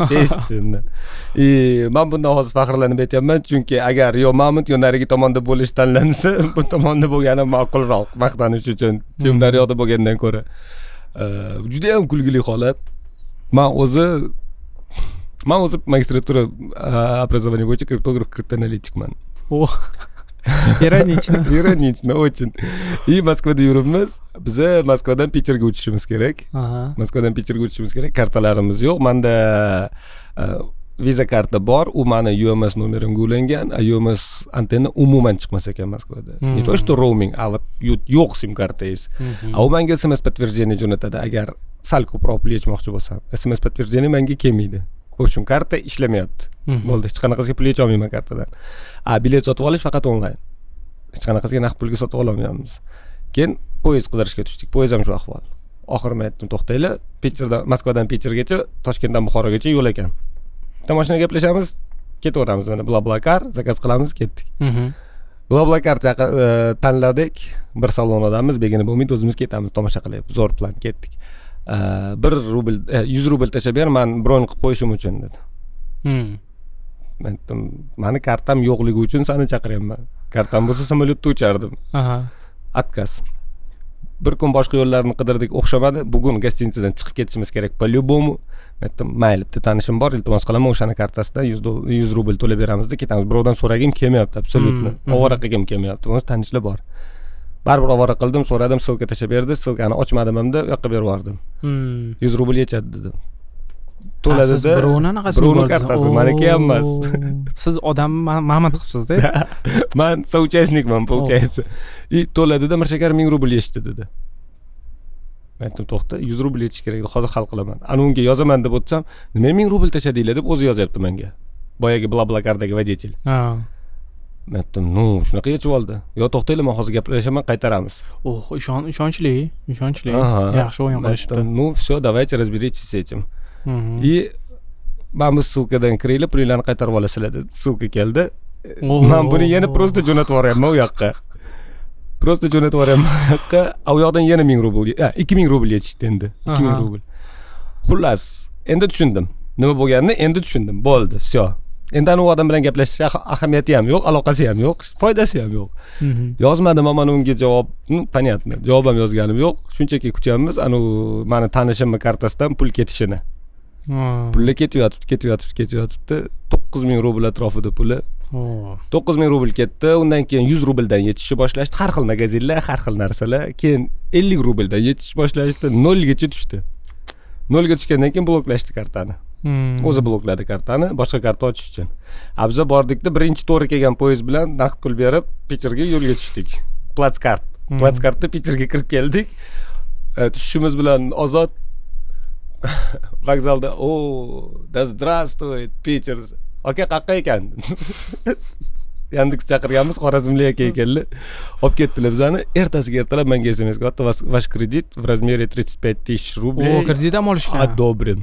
Men bundan hozir faxrlanib aytyapman, chunki agar yo Ma'mund yo narigi tomonda bo'lish tanlansa, bu tomonda bo'lgani ma'qulroq maqtanish uchun. Chunki naryoqda bo'lgandan ko'ra. Juda ham kulgili holat. Men o'zi magistratura образование bo'yicha kriptoanalitikman. Ironично очень. Moskvada yuribmiz. Biz Moskvadan Peterga uchishimiz kerak. Kartalarimiz yo'q. Menda viza karta bor, u meni UMS nomerimga ulangan. UMS antenna umuman chiqmas ekan Moskvada. Не то что roaming, а вот yo'q sim kartangiz. U menga SMS подтверждение jo'natadi agar sal ko'proq pul yechmoqchi bo'lsam. SMS подтверждение menga kelmaydi. Qo'shim karta ishlamayapti. Bo'ldi, hech qanaqasiga pul yecha olmayman kartadan. Bilet sotib olish faqat onlayn. Hech qanaqasiga naqd pulga sotib olmayapmiz. Keyin poyezd qidirishga tushdik. Poyezd ham shu ahvol. Oxiri men aytdim, to'xtaylar, Moskvadan Petergacha, Toshkentdan Buxorogacha yo'l ekan. Mashinaga gaplashamiz, ketaveramiz. Mana BlaBlaCar zakaz qilamiz, ketdik. BlaBlaCar tanladik. Bir salon odamimiz, begina bo'lmaydi, o'zimiz ketamiz, tomosha qilyapmiz. Zo'r plan, ketdik. 1 rubl 100 rubl tashlab ber, men bron qilib qo'yishim uchun dedi. Men aytdim, "Mani kartam yo'qligi uchun seni chaqiryapman. Kartam bo'lsa samolyotda uchardim." Отказ. Bir kun boshqa yo'llarni qidirdik, o'xshamadi. Bugun gostinitsadan chiqib ketishimiz kerak. По-любому. Aytdim, "Mayli, bitta tanishim bor, iltimos qilaman, o'shani kartasidan 100 rubl to'lab beramiz-da, ketamiz. Birovdan so'ragim kelmayapti, absolyutno. Ovora qilgim kelmayapti. O'z tanishlar bor." Baribir ovora qildim, so'radim, silka tashab berdi. Silkani ochmadim hamda u yoqqa berib yubordim. 100 rubl yechadi dedi. To'ladida. Birovning kartasi, meniki ham emas. Siz odam Mahmad qilibsiz-da. Men soучастникman, получается. И to'ladida Mirshakar 1000 rubl yechdi dedi. Men aytdim, "To'xta, 100 rubl yechish kerak edi, hozir hal qilaman." Ana unga yozaman deb o'tsam, "Nima 1000 rubl tashadinglar?" deb o'zi yozyapti menga. Boyagi BlaBlaCardagi водитель. Men aytdim, "No, shunaqa yechib oldi. Yo, to'xtanglar, men hozir gaplashaman, qaytaramiz." Ishonchli. Yaxshi o'yin qilishdi. "Ну, всё, давайте разберитесь с этим." И men bu ссылкаdan kiringlar, pullarni qaytarib olasizlar deb ссылка keldi. Men buni yana просто jo'natib yuboryapman u yoqqa. Просто jo'natib yuboryapman u yoqqa. U yoqdan yana 1000 rubl, 2000 rubl yetishdi endi. 2000 rubl. Xullas, endi tushundim. Nima bo'lganini endi tushundim. Bo'ldi, всё. Endi u odam bilan gaplashish ahamiyati ham yo'q, aloqasi ham yo'q, foydasi ham yo'q. Yozmadim, ammo unga javobni, понятно. Javob ham yozganim yo'q. Shunchaki kutyapmiz, meni tanishimning kartasidan pul ketishini. Pullar ketyapti. 9000 rubl atrofida puli. 9000 rubl ketdi. Undan keyin 100 rubldan yetishni boshlashdi. Har xil magazinlar, har xil narsalar. Keyin 50 rubldan yetishni boshlashdi. 0 gacha tushdi. 0 ga tushgandan keyin bloklashdi kartani. O'zi blokladi kartani, boshqa karta ochish uchun. Biz bordikda birinchi to'g'ri kelgan poyezd bilan naqd pul berib, Pitcherga yo'lga tushdik. Platskartda Pitcherga kirib keldik. Tushishimiz bilan Ozod vokzalda, "Да здравствует Питер." Aka qayerqa ekan? Yandex chaqirganmiz, Xorazmli aka ekanlar. Olib ketdilar bizani. Ertasiga ertalab menga SMS keldi. "Ваш кредит в размере 35 000 рублей." Kredit ham olishgan. Одобрен.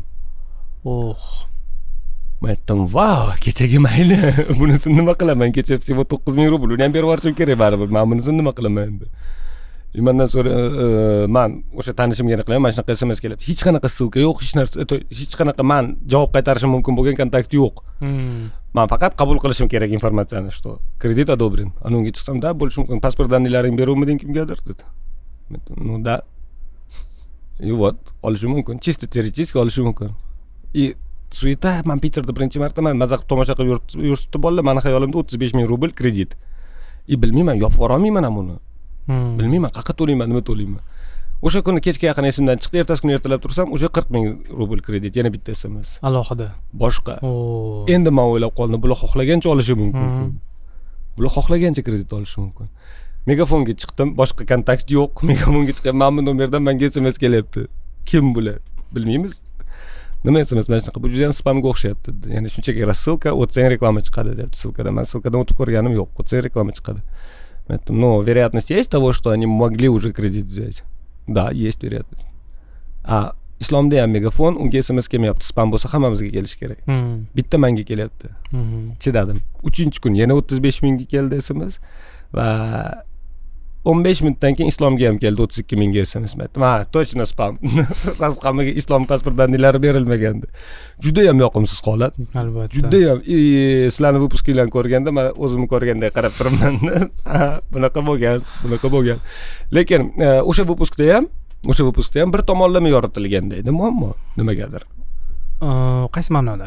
Men aytdim, "Vau, kechagi mayli. Bunisini nima qilaman? Kecha всего 9000 rubl. Uni ham berib yuborishim kerak baribir. Men bunisini nima qilaman endi?" Mendan so'ra, men o'sha tanishimga yana qilaman, mana shunaqa SMS kelyapti. Hech qanaqa ссылка yo'q, hech qanaqa men javob qaytarishim mumkin bo'lgan kontakt yo'q. Men faqat qabul qilishim kerak informatsiyani, что кредит одобрен. Ana unga chiqsam, "Da, bo'lishi mumkin. Pasport danlilaring beruvmiding kimgadir?" dedi. "Ну да." И вот, olishi mumkin. Чисто теоретически olishi mumkin. И suyita, men Peterda birinchi marta maza qilib tomosha qilib yuribdi bolalar. Meni xayolimda 35000 rubl kredit. И bilmayman, yopib olmayman ham uni. Bilmayman, qayerga to'layman, nima to'layman. O'sha kuni kechga yaqin esimdan chiqdi, ertasi kuni ertalab tursam, o'sha 40000 rubl kredit, yana bitta SMS. Alohida. Boshqa. Endi men o'ylab qoldim, bular xohlagancha olishi mumkin. Bular xohlagancha kredit olishi mumkin. Megafonga chiqdim, boshqa kontakt yo'q. Megafonga chiqib, "Men bu nomerdan menga SMS kelyapti. Kim bular? Bilmaymiz." Nima SMS mana shunaqa, bu juda ham spamga o'xshayapti. Ya'ni shunchaki rassылка, o'tsang reklama chiqadi deb ссылкаdan. Men ссылкаdan o'tib ko'rganim yo'q. O'tsang reklama chiqadi. Но вероятность есть того, что они могли уже кредит взять? Да, есть вероятность. Islomda ham megafon, unga SMS kelmayapti. Spam bo'lsa hammamizga kelishi kerak. Bitta menga kelyapti. Chidadim. 3-kun yana 35000 ga keldi SMS va 15 minutdan keyin Islomga ham keldi 32000 ga SMS. Ha, точно spam. Rasqamiga Islom pasport danlilari berilmagandi. Juda ham yoqimsiz holat. Albatta. Juda ham sizlarni выпускinglarni ko'rganda, men o'zimni ko'rgandek qarab turaman. Bunaqa bo'lgan. Lekin o'sha выпускda ham bir tomonlama yoritilganda edi muammo, nimagadir. Qaysi ma'noda?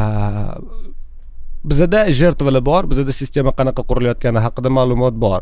Bizda jertvalar bor, bizda sistema qanaqa qurilayotgani haqida ma'lumot bor.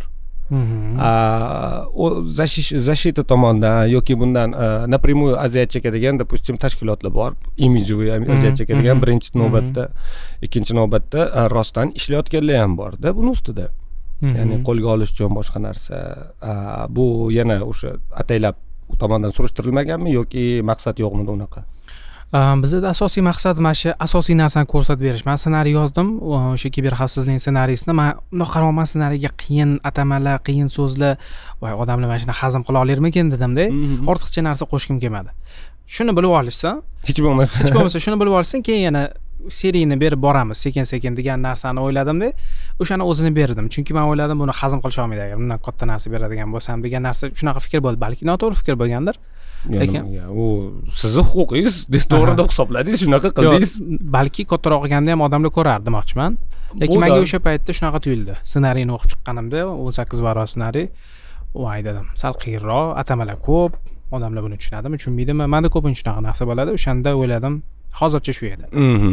Защита tomonidan yoki bundan напрямую aziyat chekadigan, допустим, tashkilotlar bor. Imijli aziyat chekadigan birinchi navbatda, ikkinchi navbatda rostdan ishlayotganlar ham bor-da buni ustida. Ya'ni qo'lga olish uchun boshqa narsa. Bu yana o'sha ataylab u tomondan surishtirilmaganmi yoki maqsad yo'qmi unaqa? Bizda asosiy maqsad mana shu asosiy narsani ko'rsatib berish. Men ssenariy yozdim, o'sha kiberxavfsizlik ssenariysini. Men bundoq qaraman, ssenariyga qiyin atamalar, qiyin so'zlar, voy odamlar mana shuni hazm qila olarmikin dedimda, ortiqcha narsa qo'shgim kelmadi. Shuni bilib olishsa, hech bo'lmasa shuni bilib olsang, keyin yana seriyani berib boramiz sekin degan narsani o'yladimda, o'shani o'zini berdim. Chunki men o'yladim, buni hazm qilisha olmaydi agar bundan katta narsa beradigan bo'lsam degan narsa, shunaqa fikr bo'ldi. Balki noto'g'ri fikr bo'lgandir. lekin u sizni huquqingiz to'g'ri deb hisobladingiz, shunaqa qildingiz. Balki kattaroq bo'lganda ham odamlar ko'rardi demoqchiman. Lekin menga o'sha paytda shunaqa tuyuldi. Ssenariyni o'qib chiqqanimda 18 barobar ssenariy, voy dedim, sal qiyinroq, atamalar ko'p, odamlar buni tushunadimi, tushunmaydimi? Menda ko'pincha shunaqa narsa bo'ladi. O'shanda o'yladim, hozircha shu edi.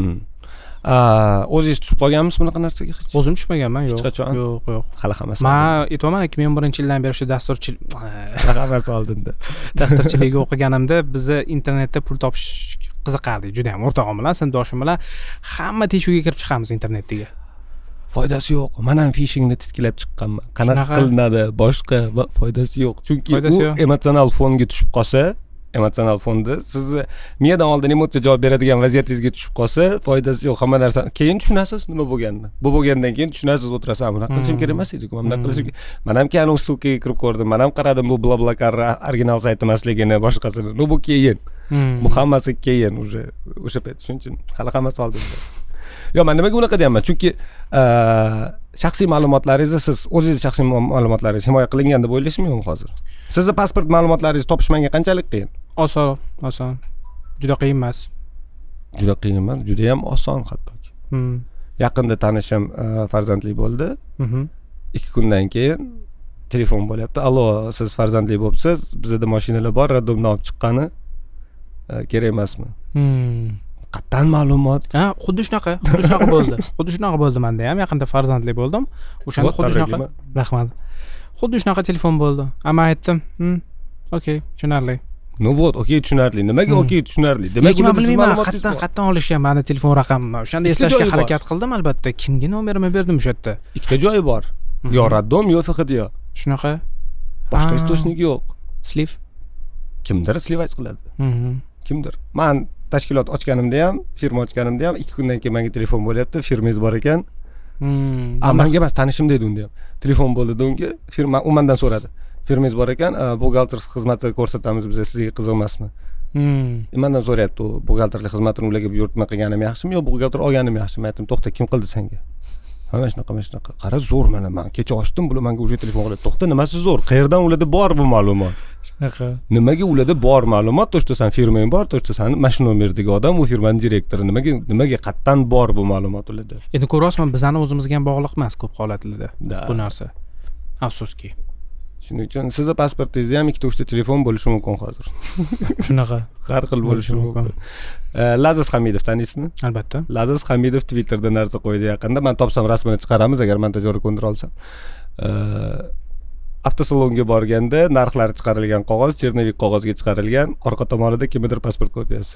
O'zingiz tushib qolganmisiz bunaqa narsaga hech? O'zim tushmaganman, yo'q. Hech qachon? Yo'q. Hali hammasi. Men aytaman 2001-yildan beri shu dasturchilik hammasi oldinda. Dasturchilikni o'qiganimda biz internetda pul topish qiziqardik, juda ham o'rtog'im bilan, sinfdoshim bilan hamma teshuvga kirib chiqamiz internetga. Foydasi yo'q. Men ham phishingni titkilab chiqqanman. Qanaqa qilinadi, boshqa foydasi yo'q. Chunki u emotsional fonga tushib qolsa, emotsional fonda sizni miyadan oldin emotsiya javob beradigan vaziyatingizga tushib qolsa, foydasi yo'q. Hamma narsa keyin tushunasiz nima bo'lganini. Bu bo'lgandan keyin tushunasiz, o'tirasiz. Bunaqa qilishim kerak emas edi-ku. Bunaqa qilishim. Men ham keyin ссылкаga kirib ko'rdim. Men ham qaradim bu BlaBlaCar original sayt emasligini, boshqasini. Bu keyin. Bu hammasi keyin o'sha payt. Shuning uchun hali hammasi oldinda. Yo'q, men nimaga unaqa deyapman? Chunki shaxsiy ma'lumotlaringizni siz o'zingiz shaxsiy ma'lumotlaringiz himoya qilingan deb o'ylaysizmi hozir? Sizni pasport ma'lumotlaringizni topish menga qanchalik qiyin? Oson. Juda qiyin emas. Juda qiyin emas, juda ham oson hattoki. Yaqinda tanishim farzandli bo'ldi. 2 kundan keyin telefon bo'lyapti. Allo, siz farzandli bo'libsiz, bizda mashinalar bor, radomdan olib chiqqani kerak emasmi? Qattan ma'lumot. Xuddi shunaqa bo'ldi. Xuddi shunaqa bo'ldi menda ham. Yaqinda farzandli bo'ldim. O'shanda xuddi shunaqa. Rahmat. Xuddi shunaqa telefon bo'ldi. Men aytdim, okey, tushunarli. Okey, tushunarli. Nimaga okey, tushunarli? Demak, uni bilmayman, qattan olishgan meni telefon raqamimni. O'shanda eslashga harakat qildim albatta. Kimga nomerimni berdim o'sha yerda? Ikkita joyi bor. Yo raddom, yo FHDyo. Shunaqa. Boshqa istoshniki yo'q. Sliv. Kimdir slivach qiladi. Kimdir. Men tashkilot ochganimda ham, firma ochganimda ham 2 kundan keyin menga telefon bo'lyapti, firmangiz bor ekan. Menga emas, tanishim dedi unda ham. Telefon bo'ldi unga, firma u mendan so'radi. Firmangiz bor ekan, buxgalter xizmati ko'rsatamiz biz, sizga qiziq emasmi? Mendan so'rayapti, buxgalterlik xizmatini ularga buyurtma qilganim yaxshimi yo buxgalter olganim yaxshimi? Aytdim, to'xta, kim qildi senga? Mana shunaqa. Qara, zo'r mana men kecha ochdim, bular menga o'sha telefon qiladi. To'xta, nimasi zo'r? Qayerdan ularda bor bu ma'lumot? Shunaqa. Nimaga ularda bor ma'lumot? To'shta sen firmang bor, to'shta sen mashina nomerdagi odam, u firmaning direktori. Nimaga qattan bor bu ma'lumot ularda? Endi ko'rasizman, bizani o'zimizga ham bog'liq emas ko'p holatlarda bu narsa. Afsuski. Shuning uchun sizni pasportingizda ham 2-3 telefon bo'lishi mumkin hozir. Shunaqa. Har xil bo'lishi mumkin. Laziz Hamidov taniysizmi? Albatta. Laziz Hamidov Twitterda narsa qo'ydi yaqinda. Men topsam rasmini chiqaramiz agar montajyorga ko'ndira olsam. Avtosalonga borganda narxlari chiqarilgan qog'oz, chernovik qog'ozga chiqarilgan, orqa tomonida kimnidir pasport kopiyasi.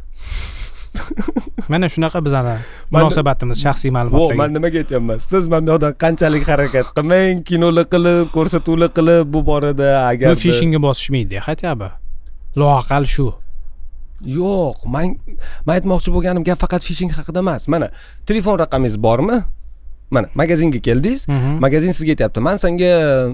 Mana shunaqa bizani munosabatimiz shaxsiy ma'lumotlarga. Men nimaga aytyapman? Siz mana yoqdan qanchalik harakat qilmang, kinolar qilib, ko'rsatuvlar qilib, bu borada agar bu phishingga bosishmaydi, xatyabi. Loaqal shu. Yo'q, men aytmoqchi bo'lganim gap faqat phishing haqida emas. Mana telefon raqamingiz bormi? Mana magazinga keldingiz, magazin sizga aytayapti, men senga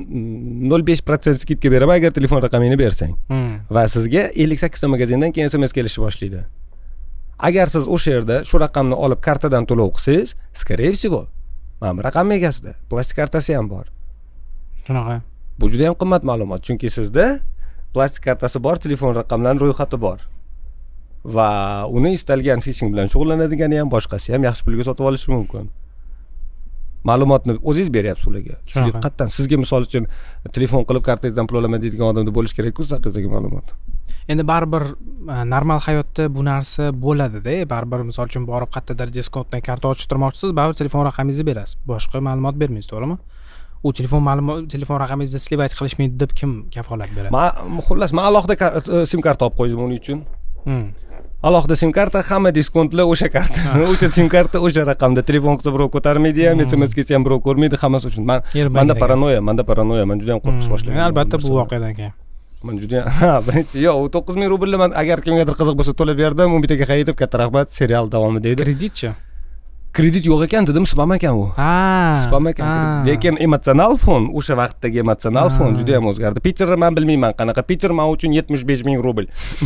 0.5% skidka beraman agar telefon raqamingni bersang. Va sizga 58 ta magazindan keyin SMS kelishni boshlaydi. Agar siz o'sha yerda shu raqamni olib kartadan to'lov qilsangiz, скорее всего, mana raqam egasida plastik kartasi ham bor. Shunaqa. Bu juda ham qimmat ma'lumot, chunki sizda plastik kartasi bor, telefon raqamlari ro'yxati bor. Va uni istalgan phishing bilan shug'ullanadigani ham, boshqasi ham yaxshi pulga sotib olishi mumkin. Ma'lumotni o'zingiz beryapsiz ularga. Sizga qattan sizga misol uchun telefon qilib kartangizdan pul olaman deydigan odamda bo'lish kerak-ku saqlazdagi ma'lumot. Endi baribir normal hayotda bu narsa bo'ladi-da. Baribir misol uchun borib qayerdadir diskontdan karta ochtirmoqchisiz, baribir telefon raqamingizni berasiz. Boshqa ma'lumot bermaysiz, to'g'rimi? U telefon raqamingizni slivach qilishmaydi deb kim kafolat beradi? Xullas, men alohida sim karta olib qo'ydim uning uchun. Alohida sim karta, hamma diskontlar o'sha karta. O'sha sim karta o'sha raqamda telefon qilsa birov ko'tarmaydi ham, SMS kelsa ham birov ko'rmaydi, hammasi uchun. Menda paranoya, men juda ham qo'rqish boshladim. Albatta bu voqeadan keyin. Men juda birinchi, yo'q, 9000 rublni men agar kimgadir qiziq bo'lsa to'lab berdim, umitaga qaytib katta rahmat, serial davomi deydi. Kreditchi? Kredit yo'q ekan dedim, spam ekan u. Spam ekan. Lekin emotsional fon, o'sha vaqtdagi emotsional fon juda ham o'zgardi. Pitcherni men bilmayman qanaqa. Pitcher men uchun 75,000 rubl.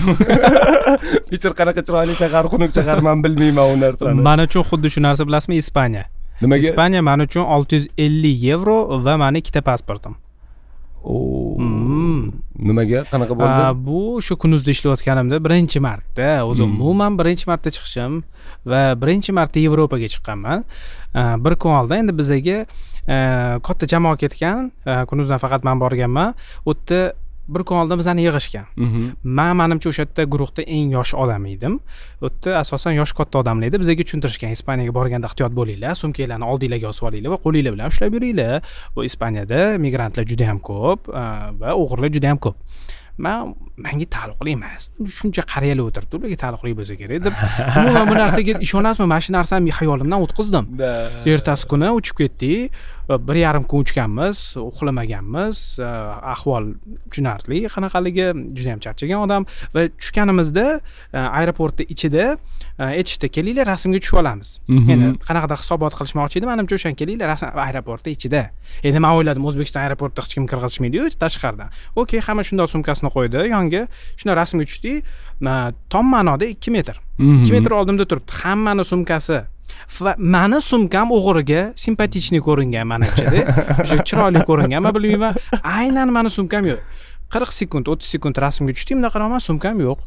Pitcher qanaqa chiroyli shahar, xunuk shahar men bilmayman u narsani. Men uchun xuddi shu narsa bilasizmi, Ispaniya. Nimaga? Ispaniya men uchun 650 yevro va meni ikkita pasportim. Nimaga? Qanaqa bo'ldi? Bu shu kunduzda ishlayotganimda birinchi marta, o'zim umuman birinchi marta chiqishim va birinchi marta Yevropaga chiqqanman. Bir kun oldin endi bizaga katta jamoa ketgan, kunduzdan faqat men borganman. U yerda bir kun oldin bizani yig'ishgan. Menimcha o'sha yerda guruhda eng yosh odam edim. U yerda asosan yosh katta odamlar edi. Bizga tushuntirishgan, Ispaniyaga borganda ehtiyot bo'linglar, sumkalarni oldinglarga olib olinglar va qo'linglar bilan ushlab yuringlar. Bu Ispaniyada migrantlar juda ham ko'p va o'g'irlar juda ham ko'p. Menga taalluqli emas. Shuncha qariyalar o'tiribdi, ularga taalluqli bo'lsa kerak deb. Umuman bu narsaga ishonasizmi? Mana shu narsani hayolimdan o'tkazdim. Ertasi kuni uchib ketdik. 1,5 kun uchganmiz, uxlamaganmiz, ahvol tushunarli qanaqaligi, juda ham charchagan odam va tushganimizda aeroportda ichida aytishdi, kelinglar rasmga tushib olamiz. Endi qanaqadir hisobot qilishmoqchi edi, menimcha o'shan kelinglar aeroportda ichida. Endi men o'yladim, O'zbekiston aeroportida hech kim kirgizishmaydi-yu tashqaridan. Okey, hamma shunday sumkasini qo'ydi yonga, shunda rasmga tushdik. Tom ma'noda 2 metr. 2 metr oldimda turibdi, hammani sumkasi. Va meni sumkam o'g'riga simpatichniy ko'ringan menimcha-da. O'sha chiroyli ko'ringan, men bilmayman. Aynan meni sumkam yo'q. 40 sekund, 30 sekund rasmga tushdim, bunday qaraman, sumkam yo'q.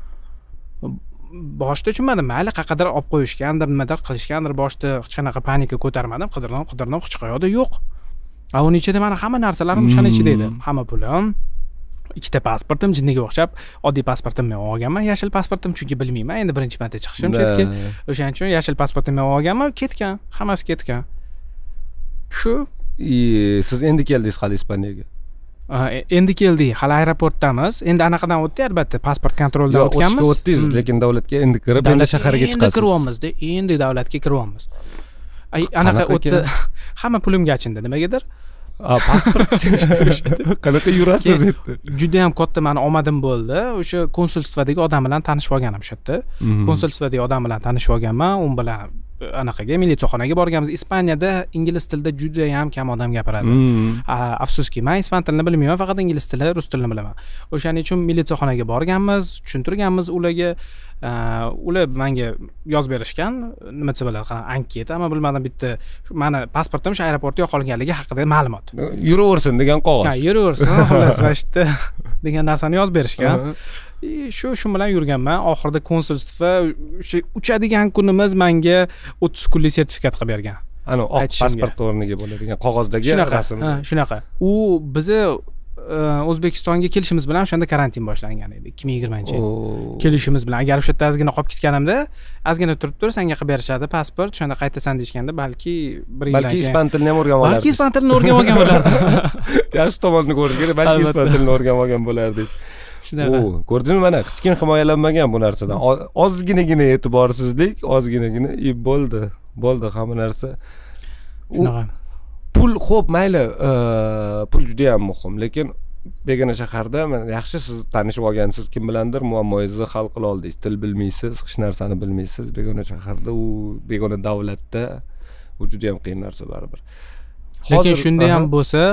Boshda tushunmadim, mayli qaqadir olib qo'yishgandir, nimadir qilishgandir, boshda hech qanaqa panika ko'tarmadim, qidirdim, hech qayerda yo'q. Uning ichida meni hamma narsalarim o'shaning ichida edi. Hamma pulim, ikkita pasportim, jinniga o'xshab, oddiy pasportimni olganman, yashil pasportim chunki bilmayman, endi birinchi marta chiqishim chetga. O'shaning uchun yashil pasportimni olganman, ketgan, hammasi ketgan. Shu, siz endi keldingiz hali Ispaniyaga. Endi keldik, hali aeroportdamiz. Endi anaqadan o'tdi, albatta, pasport kontroldan o'tganmiz. O'tdingiz, lekin davlatga endi kirib, endi shaharga chiqasiz. Endi kiryapmiz-da, endi davlatga kiryapmiz. Anaqa o'tdi, hamma pulimga achindi, nimagadir. Pasport qanaqa yurasiz endi? Juda ham katta meni omadim bo'ldi. O'sha konsulstvadagi odam bilan tanishib olganim o'sha yerda. Konsulstvadagi odam bilan tanishib olganman, u bilan anaqaga militsiyaxonaga borganmiz. Ispaniyada ingliz tilida juda ham kam odam gapiradi. Afsuski, men ispan tilini bilmayman, faqat ingliz tili, rus tilini bilaman. O'shaning uchun militsiyaxonaga borganmiz, tushuntirganmiz ularga. Ular menga yozib berishgan, nima desa bo'ladi, anketa, ammo bilmadim, bitta meni pasportim shu aeroportda yo'qolganligi haqida ma'lumot. Yuraversin degan qog'oz. Ha, yuraversin, xolos, vashta degan narsani yozib berishgan. Shu bilan yurganman. Oxirida konsulstva o'sha uchadigan kunimiz menga 30 kunlik sertifikat qilib bergan. Ana oq pasport o'rniga bo'ladigan qog'ozdagi rasm. Shunaqa. U bizni O'zbekistonga kelishimiz bilan o'shanda karantin boshlangan edi, 2020-yil. Kelishimiz bilan agar o'sha yerda ozgina qolib ketganimda, ozgina turib senga qilib berishadi pasport, o'shanda qaytasan deyishganda, balki bir yildan keyin balki ispan tilini ham o'rganib olardingiz. Balki ispan tilini o'rganib olgan bo'lardim. Yaxshi tomonni ko'rish kerak, balki ispan tilini o'rganib olgan bo'lardingiz. Shunaqa. Ko'rdingizmi, mana hech kim himoyalanmagan bu narsadan. Ozginagina e'tiborsizlik, ozginagina bo'ldi hamma narsa. Shunaqa. Pul xo'p, mayli, pul juda ham muhim, lekin begona shaharda yaxshi siz tanishib olgansiz, kim bilandir muammoingizni hal qila oldingiz. Til bilmaysiz, hech narsani bilmaysiz, begona shaharda, u begona davlatda bu juda ham qiyin narsa baribir. Lekin shunday ham bo'lsa,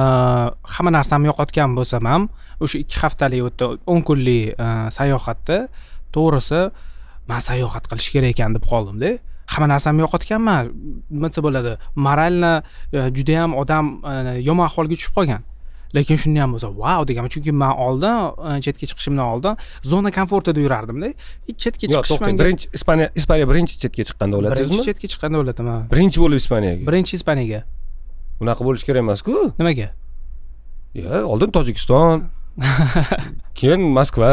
hamma narsamni yo'qotgan bo'lsam ham, o'sha 2 haftalik o'tdi, 10 kunlik sayohatda to'g'risi men sayohat qilish kerak ekan deb qoldim-da. Hamma narsamni yo'qotganman. Nima desa bo'ladi? Moralni juda ham odam yomon ahvolga tushib qolgan. Lekin shunday ham bo'lsa, wow deganman, chunki men oldin chetga chiqishimdan oldin zona komfortida yurardim-da. Chetga chiqish menga birinchi Ispaniya birinchi chetga chiqqan davlatingizmi? Birinchi chetga chiqqan davlatim. Birinchi bo'lib Ispaniyaga. Birinchi Ispaniyaga. Unaqa bo'lish kerak emas-ku. Nimaga? Oldin Tojikiston, keyin Moskva.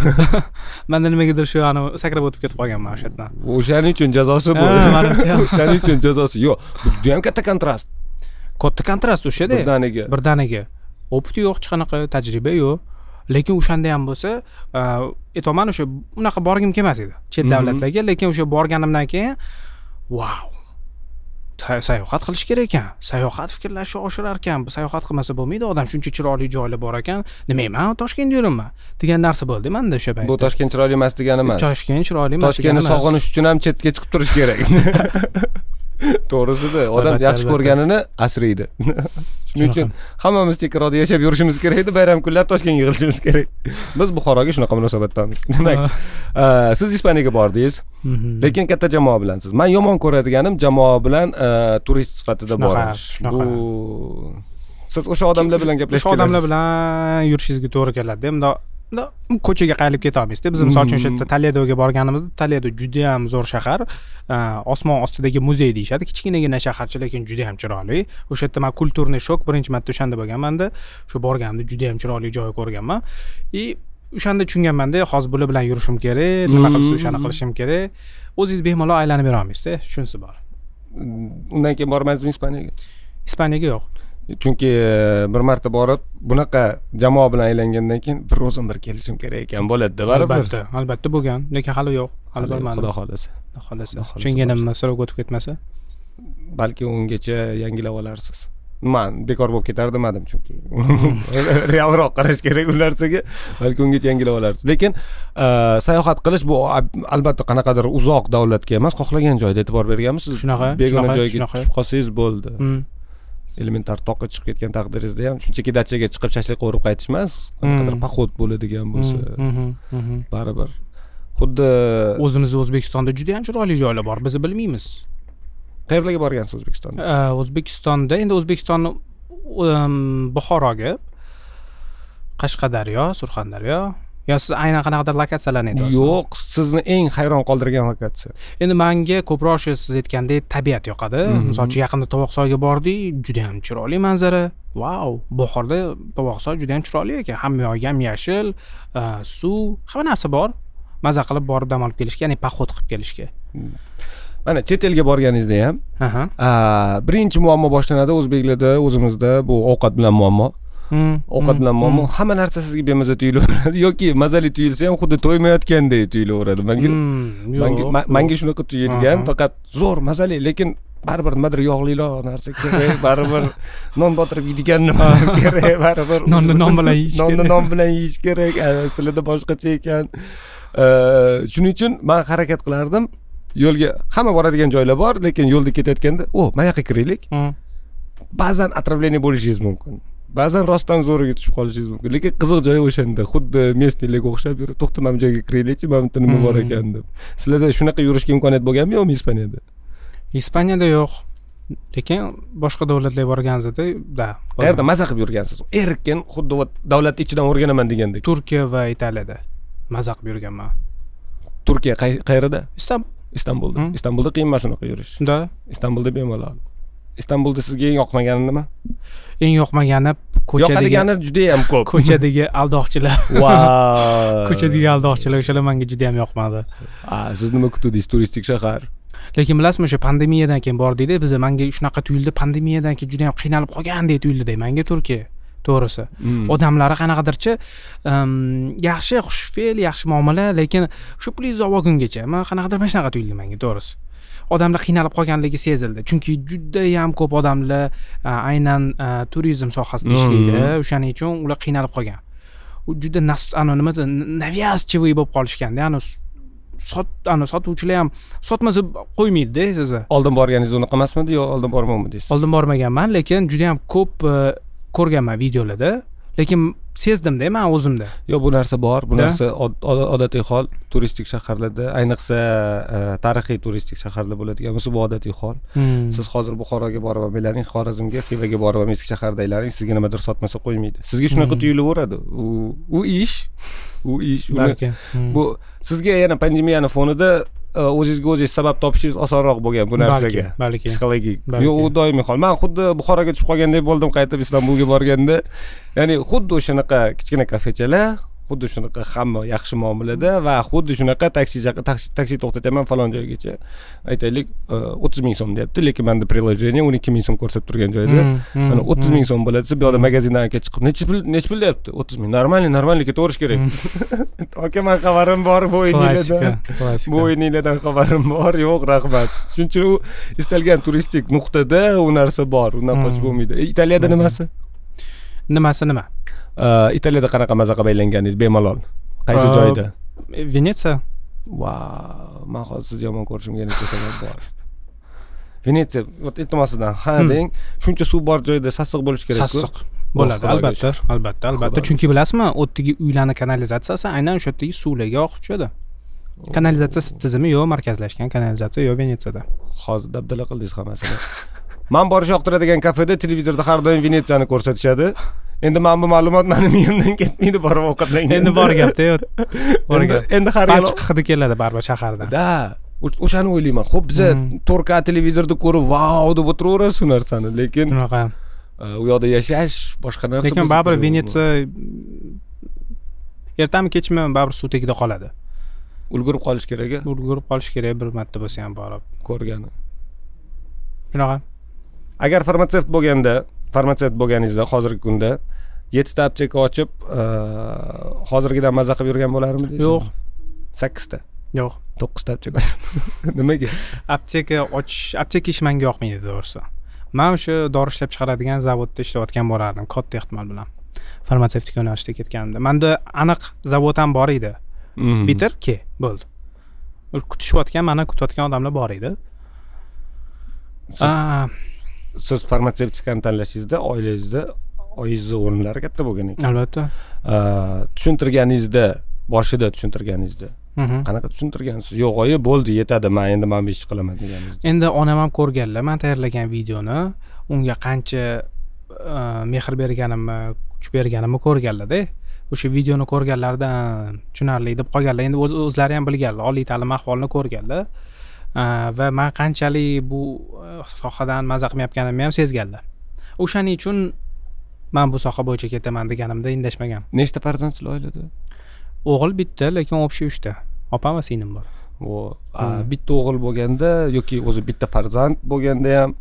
Menda nimagadir shu sakrab o'tib ketib qolganman o'sha yerdan. O'shaning uchun jazosi bu. O'shaning uchun jazosi. Yo'q, bu juda ham katta kontrast. Katta kontrast o'shada. Birdaniga. Opit yo'q, hech qanaqa tajriba yo'q. Lekin o'shanda ham bo'lsa, aytaman, o'sha unaqa borgim kelmas edi chet davlatlarga, lekin o'sha borganimdan keyin wow. Sayohat qilish kerak ekan. Sayohat fikrlashni oshirar ekan. Bu sayohat qilmasa bo'lmaydi. Odam shuncha chiroyli joylar bor ekan. Nima men Toshkentda yuribman degan narsa bo'ldi menda o'sha paytda. Bu Toshkent chiroyli emas degani emas. Toshkent chiroyli emas. Toshkentni sog'inish uchun ham chetga chiqib turish kerak. To'g'risida, odam yaxshi ko'rganini asraydi. Shuning uchun hammamiz chekkaroqda yashab yurishimiz kerak edi, bayram kunlari Toshkentga yig'ilishimiz kerak. Biz Buxoroga shunaqa munosabatdamiz. Demak, siz Ispaniyaga bordingiz, lekin katta jamoa bilansiz. Men yomon ko'radiganim jamoa bilan turist sifatida borish. Bu siz o'sha odamlar bilan gaplashib o'sha odamlar bilan yurishingizga to'g'ri keladi. Bundoq ko'chaga qayrilib keta olmaysiz-da. Biz misol uchun o'sha yerda Toledoga borganimizda, Toledo juda ham zo'r shahar. Osmon ostidagi muzey deyshadi. Kichkinagina shaharcha, lekin juda ham chiroyli. O'sha yerda men kulturniy shok birinchi marta o'shanda bo'lganman-da. Shu borganimda juda ham chiroyli joy ko'rganman. O'shanda tushunganman-da, hozir bular bilan yurishim kerak, nima qilsa o'shani qilishim kerak. O'zingiz bemalol aylanib bera olmaysiz-da, shunisi bor. Undan keyin bormaysizmi Ispaniyaga? Ispaniyaga yo'q. Chunki bir marta borib, bunaqa jamoa bilan aylangandan keyin bir o'zim bir kelishim kerak ekan bo'ladi-da, baribir. Albatta bo'lgan, lekin hali yo'q. Hali bo'lmadi. Xudo xohlasa. Tushunganimdan so'rab o'tib ketmasa, balki ungacha yangilab olarsiz. Men bekor bo'lib ketar demadim, chunki realroq qarash kerak u narsaga. Balki ungacha yangilab olarsiz. Lekin sayohat qilish bu albatta qanaqadir uzoq davlatga emas, xohlagan joyda e'tibor berganmisiz? Shunaqa, begona joyga tushib qolsangiz bo'ldi. Elementar toqqa chiqib ketgan taqdiringizda ham shunchaki dachaga chiqib shashlik qovurib qaytish emas, qanaqadir poxod bo'ladigan bo'lsa, baribir. Xuddi o'zimiz O'zbekistonda juda ham chiroyli joylar bor, biz bilmaymiz. Qayerlarga borgansiz O'zbekistonda? O'zbekistonda, endi O'zbekistonni Buxoroga, Qashqadaryo, Surxondaryo, yo siz aynan qanaqadir lokatsiyalarni aytyapsizmi? Yo'q, sizni eng hayron qoldirgan lokatsiya. Endi menga ko'proq shu siz aytgandek tabiat yoqadi. Misol uchun yaqinda Tovoqsoyga bordik, juda ham chiroyli manzara. Wow, Buxorda Tovoqsoy juda ham chiroyli ekan. Hamma yoq yam-yashil, suv, hamma narsa bor. Maza qilib borib dam olib kelishga, ya'ni poxod qilib kelishga. Mana chet elga borganingizda ham, birinchi muammo boshlanadi o'zbeklarda, o'zimizda bu ovqat bilan muammo. Ovqat bilan muammo, hamma narsa sizga bemaza tuyulaveradi yoki mazali tuyulsa ham xuddi to'ymayotgandek tuyulaveradi. Menga shunaqa tuyulgan, faqat zo'r mazali, lekin baribir nimadir yog'liroq narsa kerak, baribir non botirib yeydigan nima kerak, baribir nonni non bilan yeyish kerak. Nonni non bilan yeyish kerak, sizlarda boshqacha ekan. Shuning uchun men harakat qilardim. Yo'lga hamma boradigan joylar bor, lekin yo'lda ketayotganda, "O, mana yoqqa kiraylik." Ba'zan отравление bo'lishingiz mumkin. Ba'zan rostdan zo'riga tushib qolishingiz mumkin. Lekin qiziq joy o'shanda, xuddi местныйlarga o'xshab yurib, "To'xta, mana bu joyga kiraylikchi, mana bu nima bor ekan" deb. Sizlarda shunaqa yurishga imkoniyat bo'lganmi yo'qmi Ispaniyada? Ispaniyada yo'q. Lekin boshqa davlatlarga borganingizda, da. Qayerda maza qilib yurgansiz? Erkin, xuddi davlat ichidan o'rganaman degandek. Turkiya va Italiyada maza qilib yurganman. Turkiya qayerda? Istanbulda. Istanbulda qiyin emas unaqa yurish. Da. Istanbulda bemalol. Istanbulda sizga eng yoqmagani nima? Eng yoqmagani ko'chadagi. Yoqadigani juda ham ko'p. Ko'chadagi aldoqchilar. Wow. Ko'chadagi aldoqchilar o'shalar menga juda ham yoqmadi. Siz nima kutdingiz? Turistik shahar. Lekin bilasizmi, o'sha pandemiyadan keyin bordik-da, biz menga shunaqa tuyuldi, pandemiyadan keyin juda ham qiynalib qolgandek tuyuldi-da menga Turkiya. To'g'risi. Odamlari qanaqadirchi yaxshi xushfe'l, yaxshi muomala, lekin shu pulingizni olgungacha men qanaqadir mana shunaqa tuyuldi menga, to'g'risi. Odamlar qiynalib qolganligi sezildi. Chunki juda ham ko'p odamlar aynan turizm sohasida ishlaydi. O'shaning uchun ular qiynalib qolgan. U juda nima navyazchivoy bo'lib qolishganda, ya'ni sotuvchilar ham sotmasa qo'ymaydi-da sizni. Oldin borganingiz unaqa emasmidi yo oldin bormaganmidingiz? Oldin bormaganman, lekin juda ham ko'p ko'rganman videolarda, lekin sezdim-da men o'zimda. Yo, bu narsa bor, bu narsa odatiy hol turistik shaharlarda, ayniqsa tarixiy turistik shaharlar bo'ladigan bo'lsa, bu odatiy hol. Siz hozir Buxoroga borib olmaylaring, Xorazmga, Xivaga borib eski shaharda aylaring, sizga nimadir sotmasa qo'ymaydi. Sizga shunaqa tuyulaveradi. U ish. Bu sizga yana pandemiyani fonida o'zingizga o'zingiz sabab topishingiz osonroq bo'lgan bu narsaga. Psixologik. Yo'q, u doimiy hol. Men xuddi Buxoroga tushib qolgandek bo'ldim qaytib Istanbulga borganda. Ya'ni xuddi o'shanaqa kichkina kafechalar, xuddi shunaqa hamma yaxshi muomalada va xuddi shunaqa taksi to'xtataman falon joygacha. Aytaylik 30 ming so'm deyapti, lekin menda приложение 12 ming so'm ko'rsatib turgan joyda, mana 30 ming so'm bo'ladi. Siz bu yerda magazindan chiqib, necha pul deyapti? 30 ming. Normalniy ketaverish kerak. Aka, men xabarim bor bu o'yinlardan xabarim bor. Yo'q, rahmat. Shuning uchun u istalgan turistik nuqtada u narsa bor, undan qochib bo'lmaydi. Italiyada nimasi? Nima? Italiyada qanaqa maza qilib aylanganingiz bemalol? Qaysi joyda? Venetsiya. Wow, men hozir sizni yomon ko'rishimga necha sabab bor. Venetsiya, iltimosidan, deng, shuncha suv bor joyda sassiq bo'lish kerak-ku. Sassiq bo'ladi, albatta. Chunki bilasizmi, o'tdagi uylarning kanalizatsiyasi aynan o'sha yerdagi suvlarga oqib tushadi. Kanalizatsiya tizimi yo'q, markazlashgan kanalizatsiya yo'q Venetsiyada. Hozir dabdala qildingiz hammasini. Men borish yoqtiradigan kafeda televizorda har doim Venetsiyani ko'rsatishadi. Endi men bu ma'lumot mening miyamdan ketmaydi, borib ovqatlangan. Endi bor gapda-yu. Endi har yil hidi keladi baribir shahardan. Da, o'shani o'ylayman. Xo'p, biz 4K televizorda ko'rib, "Vau" deb o'tiraveramiz shu narsani, lekin shunaqa. U yoqda yashash boshqa narsa. Lekin baribir Venetsiya ertami kechmi baribir suv tagida qoladi. Ulgurib qolish kerak. Ulgurib qolish kerak bir marta bo'lsa ham borib ko'rgani. Shunaqa. Agar farmatsevt bo'lganingizda hozirgi kunda 7 ta apteka ochib, hozirgidan maza qilib yurgan bo'larmidi? Yo'q. 8 ta. Yo'q. 9 ta apteka. Nimaga? Apteka ish menga yoqmaydi to'g'risi. Men o'sha dori ishlab chiqaradigan zavodda ishlayotgan bo'lardim, katta ehtimol bilan. Farmatsevtika yo'nalishida ketganimda. Menda aniq zavod ham bor edi. Bitir bo'ldi. Kutishayotgan, mana kutayotgan odamlar bor edi. Siz farmatsevtikani tanlashingizda oilangizda oyingizni o'rinlari katta bo'lgan ekan. Albatta. Boshida tushuntirganingizda qanaqa tushuntirgansiz? Yo'q, oyi bo'ldi, yetadi, men endi mana bu ishni qilaman deganingiz. Endi onam ham ko'rganlar, men tayyorlagan videoni, unga qancha mehr berganimni, kuch berganimni ko'rganlar-da. O'sha videoni ko'rganlardan tushunarli deb qolganlar. Endi o'zlari ham bilganlar, oliy ta'lim ahvolini ko'rganlar. Va men qanchalik bu sohadan maza qilmayotganimni ham sezganlar. O'shaning uchun men bu soha bo'yicha ketaman deganimda indashmagan. Nechta farzandsizlar oilada? O'g'il bitta, lekin общий 3 ta. Opam va singlim bor. Bitta o'g'il bo'lganda yoki o'zi bitta farzand bo'lganda ham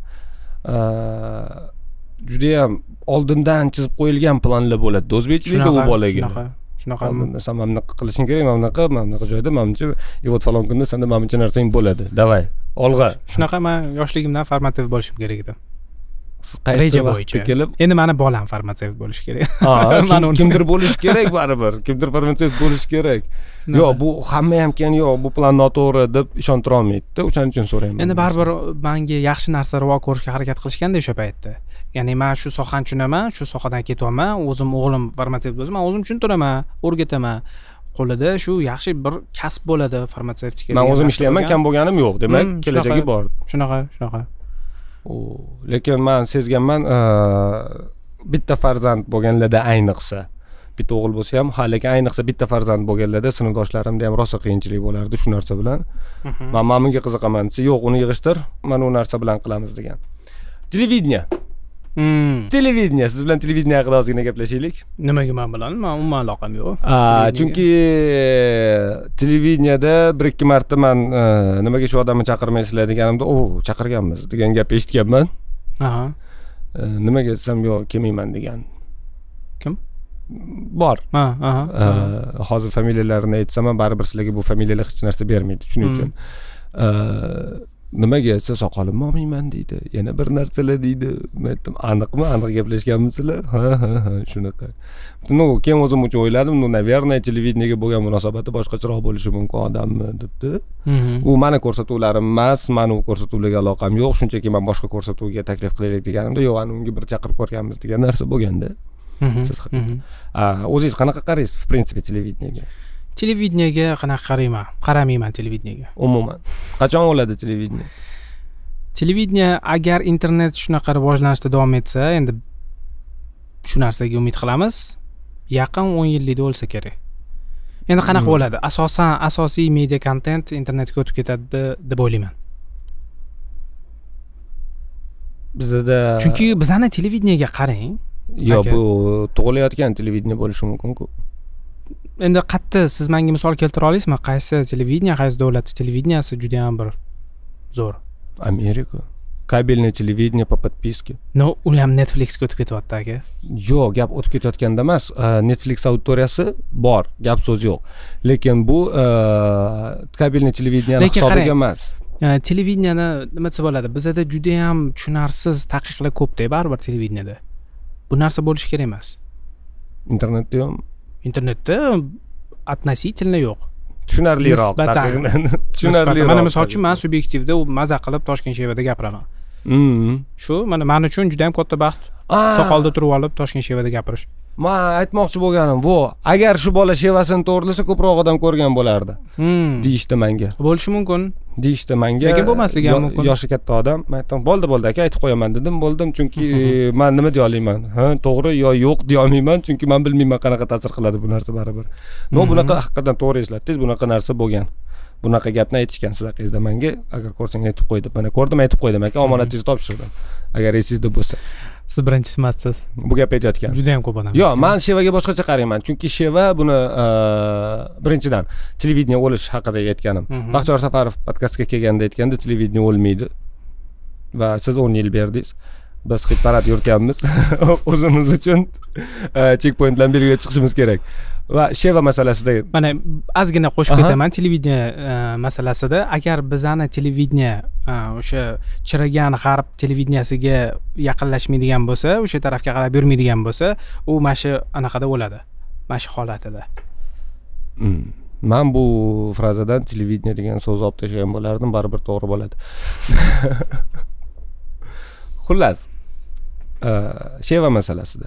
juda ham oldindan chizib qo'yilgan planlar bo'ladi. O'zbekchilikda u bolaga. Shunaqa. Sen mana bunaqa qilishing kerak, mana bunaqa joyda, mana buncha, вот falon kunda senda mana buncha narsang bo'ladi. Davay, olg'a. Shunaqa men yoshligimdan farmatsevt bo'lishim kerak edi. Siz qaysi vaqtda kelib? Endi meni bolam farmatsevt bo'lishi kerak. Kimdir bo'lishi kerak baribir. Kimdir farmatsevt bo'lishi kerak. Yo'q, bu hamma ham keyin yo'q, bu plan noto'g'ri deb ishontira olmaydi-da, o'shaning uchun so'rayman. Endi baribir menga yaxshi narsa ravo ko'rishga harakat qilishganda o'sha paytda. Ya'ni men shu sohani tushunaman, shu sohadan ketyapman, o'zim o'g'lim farmatsevt bo'lsa, men o'zim tushuntiraman, o'rgataman. Qo'lida shu yaxshi bir kasb bo'ladi farmatsevtika. Men o'zim ishlayman, kam bo'lganim yo'q, demak, kelajagi bor. Shunaqa. Lekin men sezganman, bitta farzand bo'lganlarda ayniqsa, bitta o'g'il bo'lsa ham, lekin ayniqsa bitta farzand bo'lganlarda sinfdoshlarimda ham rosa qiyinchilik bo'lardi shu narsa bilan. Men bunga qiziqaman desa, yo'q, uni yig'ishtir, mana u narsa bilan qilamiz degan. Televideniya. Siz bilan televideniya haqida ozgina gaplashaylik. Nimaga men bilan? Men umuman aloqam yo'q. Chunki televideniyada 1-2 marta men nimaga shu odamni chaqirmaysizlar deganimda, chaqirganmiz degan gap eshitganman. Nimaga desam, yo'q, kelmayman degan. Kim? Bor. Hozir familiyalarini aytsam ham baribir sizlarga bu familiyalar hech narsa bermaydi. Shuning uchun nimaga desa, soqolimni olmayman deydi, yana bir narsalar deydi. Men aytdim, aniqmi, aniq gaplashganmisizlar? Ha, shunaqa. Keyin o'zim uchun o'yladim, navernoy televideniyaga bo'lgan munosabati boshqacharoq bo'lishi mumkin odamni debdi. U meni ko'rsatuvlarim emas, meni u ko'rsatuvlarga aloqam yo'q, shunchaki men boshqa ko'rsatuvga taklif qilaylik deganimda, yo'q, unga bir chaqirib ko'rganmiz degan narsa bo'lganda. Siz haqingizda. O'zingiz qanaqa qaraysiz, в принципе, televideniyaga? Televideniyaga qanaqa qarayman? Qaramayman televideniyaga. Umuman. Qachon bo'ladi televideniya? Televideniya agar internet shunaqa rivojlanishda davom etsa, endi shu narsaga umid qilamiz. Yaqin 10 yillikda bo'lsa kerak. Endi qanaqa bo'ladi? Asosiy media kontent internetga o'tib ketadi deb o'ylayman. Bizda chunki bizani televideniyaga qarang. Yo'q, bu tug'ilayotgan televideniya bo'lishi mumkin-ku. Endi qayerda siz menga misol keltira olasizmi? Qaysi televideniya, qaysi davlat televideniyasi juda ham bir zo'r? Amerika. Kabelniy televideniya po подписке. U ham Netflixga o'tib ketyapti aka. Yo'q, gap o'tib ketayotganda emas. Netflix auditoriyasi bor, gap so'z yo'q. Lekin bu kabelniy televideniyaning hisobiga emas. Televideniyani nima desa bo'ladi? Bizda juda ham tushunarsiz taqiqlar ko'p-da baribir televideniyada. Bu narsa bo'lishi kerak emas. Internetda ham internetda относительно yo'q. Tushunarliroq, tushunarliroq. Mana misol uchun men subyektivda maza qilib Toshkent Shevada gapiraman. Shu men uchun juda ham katta baxt. Soqolda turib olib Toshkent Shevada gapirish. Men aytmoqchi bo'lganim, agar shu bola Shevasini to'g'rilasa ko'proq odam ko'rgan bo'lardi. Deyishdi menga. Bo'lishi mumkin. deyishdi menga. Lekin bo'lmasligi ham mumkin. Yoshi katta odam. Men aytdim, bo'ldi, aka aytib qo'yaman dedim, bo'ldim, chunki men nima deya olmayman. Ha, to'g'ri yo yo'q deya olmayman, chunki men bilmayman qanaqa ta'sir qiladi bu narsa baribir. Bunaqa haqiqatan to'g'ri eslatdingiz, bunaqa narsa bo'lgan. Bunaqa gapni aytishgan siz haqingizda menga, agar ko'rsang aytib qo'y deb. Mana ko'rdim, aytib qo'ydim aka, omonatingizni topshirdim. Agar esingizda bo'lsa. Siz birinchisi emassiz. Bu gap aytayotgan. Juda ham ko'p odam. Yo'q, men Shevaga boshqacha qarayman. Chunki Sheva buni birinchidan televideniya o'lish haqida aytganim. Baxtiyor Safarov podkastga kelganda aytganda televideniya o'lmaydi. Va siz 10 yil berdingiz. Biz hit parad yurityapmiz. O'zimiz uchun checkpointlarni belgilab chiqishimiz kerak. Va Sheva masalasida mana ozgina qo'shib ketaman televideniya masalasida. Agar bizani televideniya o'sha chiragan g'arb televideniyasiga yaqinlashmaydigan bo'lsa, o'sha tarafga qarab yurmaydigan bo'lsa, u mana shu anaqada bo'ladi. Mana shu holatida. Men bu frazadan televideniya degan so'zni olib tashlagan bo'lardim, baribir to'g'ri bo'ladi. Xullas, Sheva masalasida.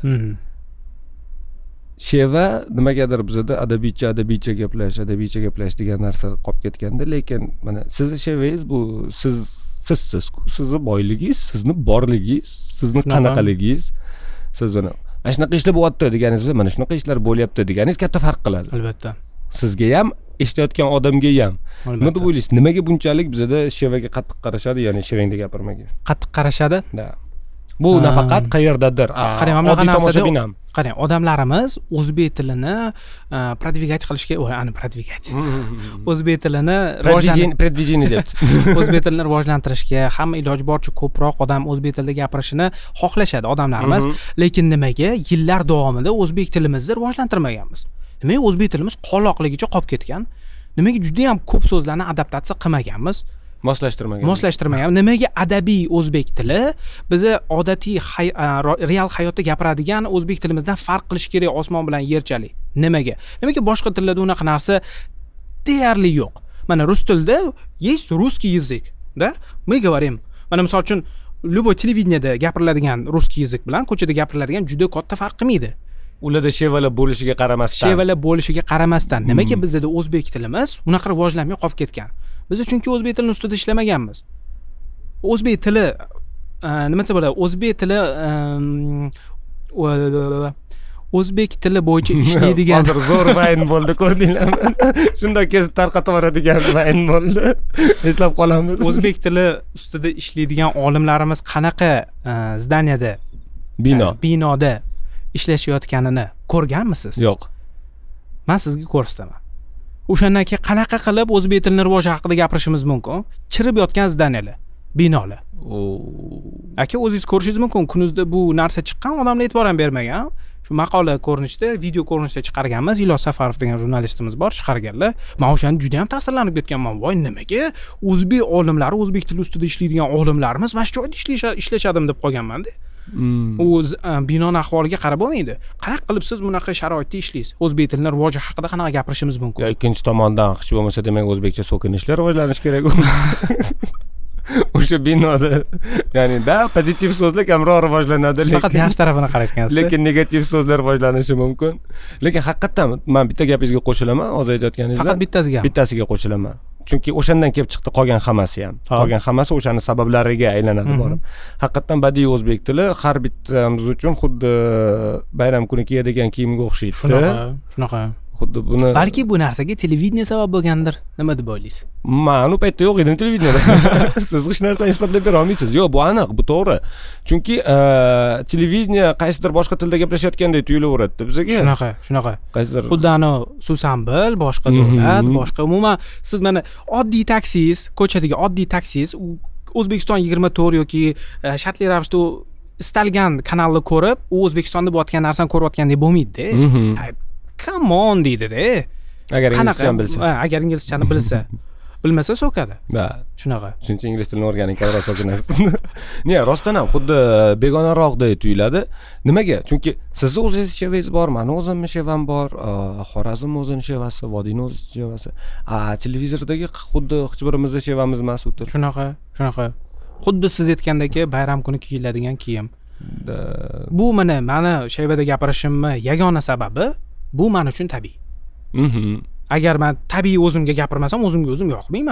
Sheva nimagadir bizda adabiycha gaplash degan narsa qolib ketganda, lekin mana sizni Shevangiz bu sizni boyligingiz, sizni borligingiz, sizni qanaqaligingiz, siz buni mana shunaqa ishlar bo'lyapti deganingiz, mana shunaqa ishlar bo'lyapti deganingiz katta farq qiladi. Albatta. Sizga ham, eshitayotgan odamga ham. Nima deb o'ylaysiz? Nimaga bunchalik bizda Shevaga qattiq qarashadi, ya'ni Shevangda gapirmaga? Qattiq qarashadi? Da. Bu nafaqat qayerdadir. Oddiy tomoshabin ham. Qarang, odamlarimiz o'zbek tilini продвигать qilishga, o'zbek tilini продвижение debdi. O'zbek tilini rivojlantirishga, hamma iloji boricha ko'proq odam o'zbek tilida gapirishini xohlashadi odamlarimiz. Lekin nimaga yillar davomida o'zbek tilimizni rivojlantirmaganmiz? Nimaga o'zbek tilimiz qoloqligicha qolib ketgan? Nimaga juda ham ko'p so'zlarni adaptatsiya qilmaganmiz? Moslashtirmagan. Nimaga adabiy o'zbek tili bizni odatiy real hayotda gapiradigan o'zbek tilimizdan farq qilish kerak osmon bilan yerchalik? Nimaga boshqa tillarda unaqa narsa deyarli yo'q. Mana rus tilida есть русский язык, да? Мы говорим. Mana misol uchun любой televideniyada gapiriladigan rусский язык bilan ko'chada gapiriladigan juda katta farq qilmaydi. Ularda shevalar bo'lishiga qaramasdan. Nimaga bizda o'zbek tilimiz unaqa rivojlanmay qolib ketgan? Biz chunki o'zbek tilini ustida ishlamaganmiz. O'zbek tili nima desa bo'ladi? O'zbek tili bo'yicha ishlaydigan. Hozir zo'r vayn bo'ldi, ko'rdinglarmi? Shunday kesib tarqatib yuboradigan vayn bo'ldi. Eslab qolamiz. O'zbek tili ustida ishlaydigan olimlarimiz qanaqa zdaniyada, binoda ishlashayotganini ko'rganmisiz? Yo'q. Men sizga ko'rsataman. O'shandan keyin qanaqa qilib o'zbek tilini rivoji haqida gapirishimiz mumkin? Chirib yotgan zdaniyalar, binolar. Aka, o'zingiz ko'rishingiz mumkin. Kunuzda bu narsa chiqqan, odamlar e'tibor ham bermagan. Shu maqola ko'rinishda, video ko'rinishda chiqarganmiz. Ilos Safarov degan jurnalistimiz bor, chiqarganlar. Men o'shani juda ham ta'sirlanib ketganman. Voy, nimaga o'zbek olimlari, o'zbek tili ustida ishlaydigan olimlarimiz mana shu joyda ishlashadimi deb qolganman-da. U binoni ahvoliga qarab bo'lmaydi. Qanaqa qilib siz bunaqa sharoitda ishlaysiz? O'zbek tilining rivoji haqida qanaqa gapirishimiz mumkin? Ikkinchi tomondan hech bo'lmasa demak o'zbekcha so'kinishlar rivojlanishi kerak. O'sha binoda, ya'ni pozitiv so'zlar kamroq rivojlanadi, faqat yaxshi tarafini qarayotgansiz. Lekin negativ so'zlar rivojlanishi mumkin. Lekin haqiqatan men bitta gapingizga qo'shilaman, hozir aytayotganingizda. Faqat bittasiga qo'shilaman. Chunki o'shandan kelib chiqdi qolgan hammasi ham. Qolgan hammasi o'shaning sabablariga aylanadi borib. Haqiqatan badiiy o'zbek tili har bittamiz uchun xuddi bayram kuni kiyadigan kiyimga o'xshaydi. Shunaqa. Xuddi buni balki bu narsaga televideniya sabab bo'lgandir. Nima deb o'ylaysiz? Men u paytda yo'q edim televideniyada. Siz hech narsani isbotlab bera olmaysiz. Yo'q, bu aniq, bu to'g'ri. Chunki televideniya qaysidir boshqa tilda gaplashayotgandek tuyulaveradi bizga. Shunaqa. Qaysidir xuddi Susanbil, boshqa davlat, boshqa umuman siz mana oddiy taksiz, ko'chadagi oddiy taksiz O'zbekiston 24 yoki shartli ravishda istalgan kanalni ko'rib, u O'zbekistonda bo'layotgan narsani ko'rayotgandek bo'lmaydi-da. Come on deydi-da. Agar inglizchani bilsa. Agar inglizchani bilsa. Bilmasa so'kadi. Shunaqa. Shuning uchun ingliz tilini o'rganing, kamroq so'kinasiz. Ne, rostdan ham xuddi begonaroqdek tuyuladi. Nimaga? Chunki sizni o'zingiz shevangiz bor, meni o'zimni shevam bor, Xorazm o'zining shevasi, Vodiyning o'zining shevasi. Televizordagi xuddi hech birimizni shevamiz emas o'tir. Shunaqa. Xuddi siz aytgandek bayram kuni kiyiladigan kiyim. Bu meni shevada gapirishimni yagona sababi bu men uchun tabiiy. Agar men tabiiy o'zimga gapirmasam, o'zimga o'zim yoqmayman.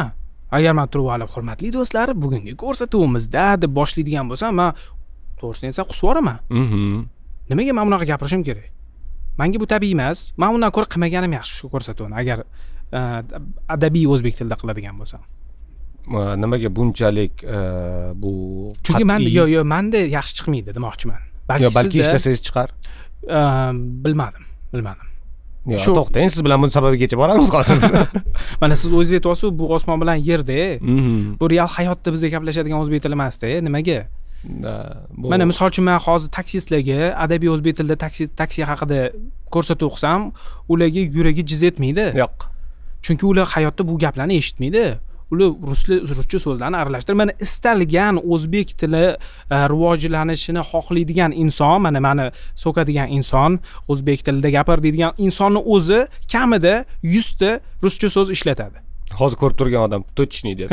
agar men turib olib hurmatli do'stlar bugungi ko'rsatuvimizda deb boshlaydigan bo'lsam men to'g'risini aytsam qusib yuboraman. Nimaga men bunaqa gapirishim kerak? Menga bu tabiiy emas. Men undan ko'ra qilmaganim yaxshi shu ko'rsatuvni agar adabiy o'zbek tilida qiladigan bo'lsam. Nimaga bunchalik bu chunki menda yaxshi chiqmaydi demoqchiman. Balki ishlasangiz chiqar. Bilmadim. Shu to'xtang, siz bilan buni sababigacha boramiz hozir. Mana siz o'zingiz aytyapsiz, bu osmon bilan yerda. Bu real hayotda bizga gaplashadigan o'zbek tili emas-da. Nimaga? Mana misol uchun men hozir taksistlarga adabiy o'zbek tilida taksi haqida ko'rsatuv qilsam, ularga yuragi jiz etmaydi. Yo'q. Chunki ular hayotda bu gaplarni eshitmaydi. Ular ruscha so'zlarni aralashtirib, mana istalgan o'zbek tili rivojlanishini xohlaydigan inson, mana meni so'kadigan inson, o'zbek tilida gapir deydigan insonni o'zi kamida 100 ta ruscha so'z ishlatadi. Hozir ko'rib turgan odam to'tishni deyapti.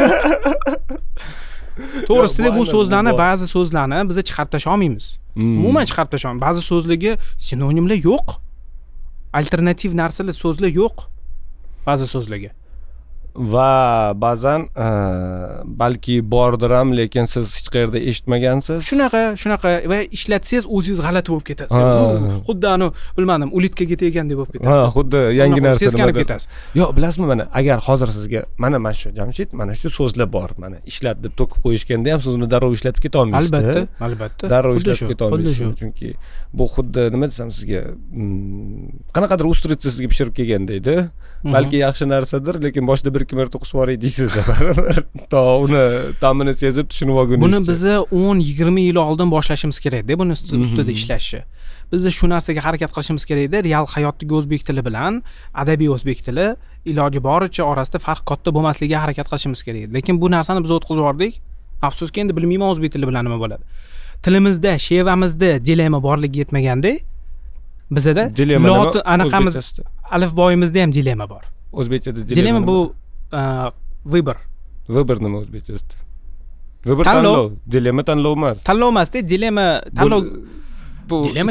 To'g'risida bu so'zlarni, ba'zi so'zlarni biz chiqarib tasha olmaymiz. Umuman chiqarib tasha olmaymiz. Ba'zi so'zlarga sinonimlar yo'q. Alternativ narsalar so'zlar yo'q. Ba'zi so'zlarga. Va ba'zan balki bordir ham, lekin siz hech qayerda eshitmagansiz. Shunaqa va ishlatsangiz o'zingiz g'alati bo'lib ketasiz. Xuddi bilmadim, ulitkaga tegandek bo'lib ketasiz. Xuddi yangi narsa seskanib ketasiz. Yo'q, bilasizmi, mana agar hozir sizga mana shu Jamshid, mana shu so'zlar bor, mana ishlat deb to'kib qo'yishganda ham siz uni darrov ishlatib keta olmaysiz. Albatta. Darrov ishlatib keta olmaysiz. Chunki bu xuddi nima desam sizga, qanaqadir ustritsa sizga pishirib kelganda edi. Balki yaxshi narsadir, lekin boshida bir ikki marta qusib yuboray deysiz baribir. To uni ta'mini sezib tushunib olguningizcha. Buni biz 10-20 yil oldin boshlashimiz kerak-da, buni ustida ishlashni. Biz shu narsaga harakat qilishimiz kerak-da, real hayotdagi o'zbek tili bilan adabiy o'zbek tili iloji boricha orasida farq katta bo'lmasligiga harakat qilishimiz kerak. Lekin bu narsani biz o'tkazib yubordik. Afsuski endi bilmayman o'zbek tili bilan nima bo'ladi. Tilimizda, shevamizda dilema borligi yetmaganda bizda lot anaqamiz alifboyimizda ham dilema bor. O'zbekchada dilema bu vыбор. Vыбор nima o'zbekchasida? Vыбор tanlov. Dilema tanlov emas. Tanlov emas-da, dilema tanlov. Dilema.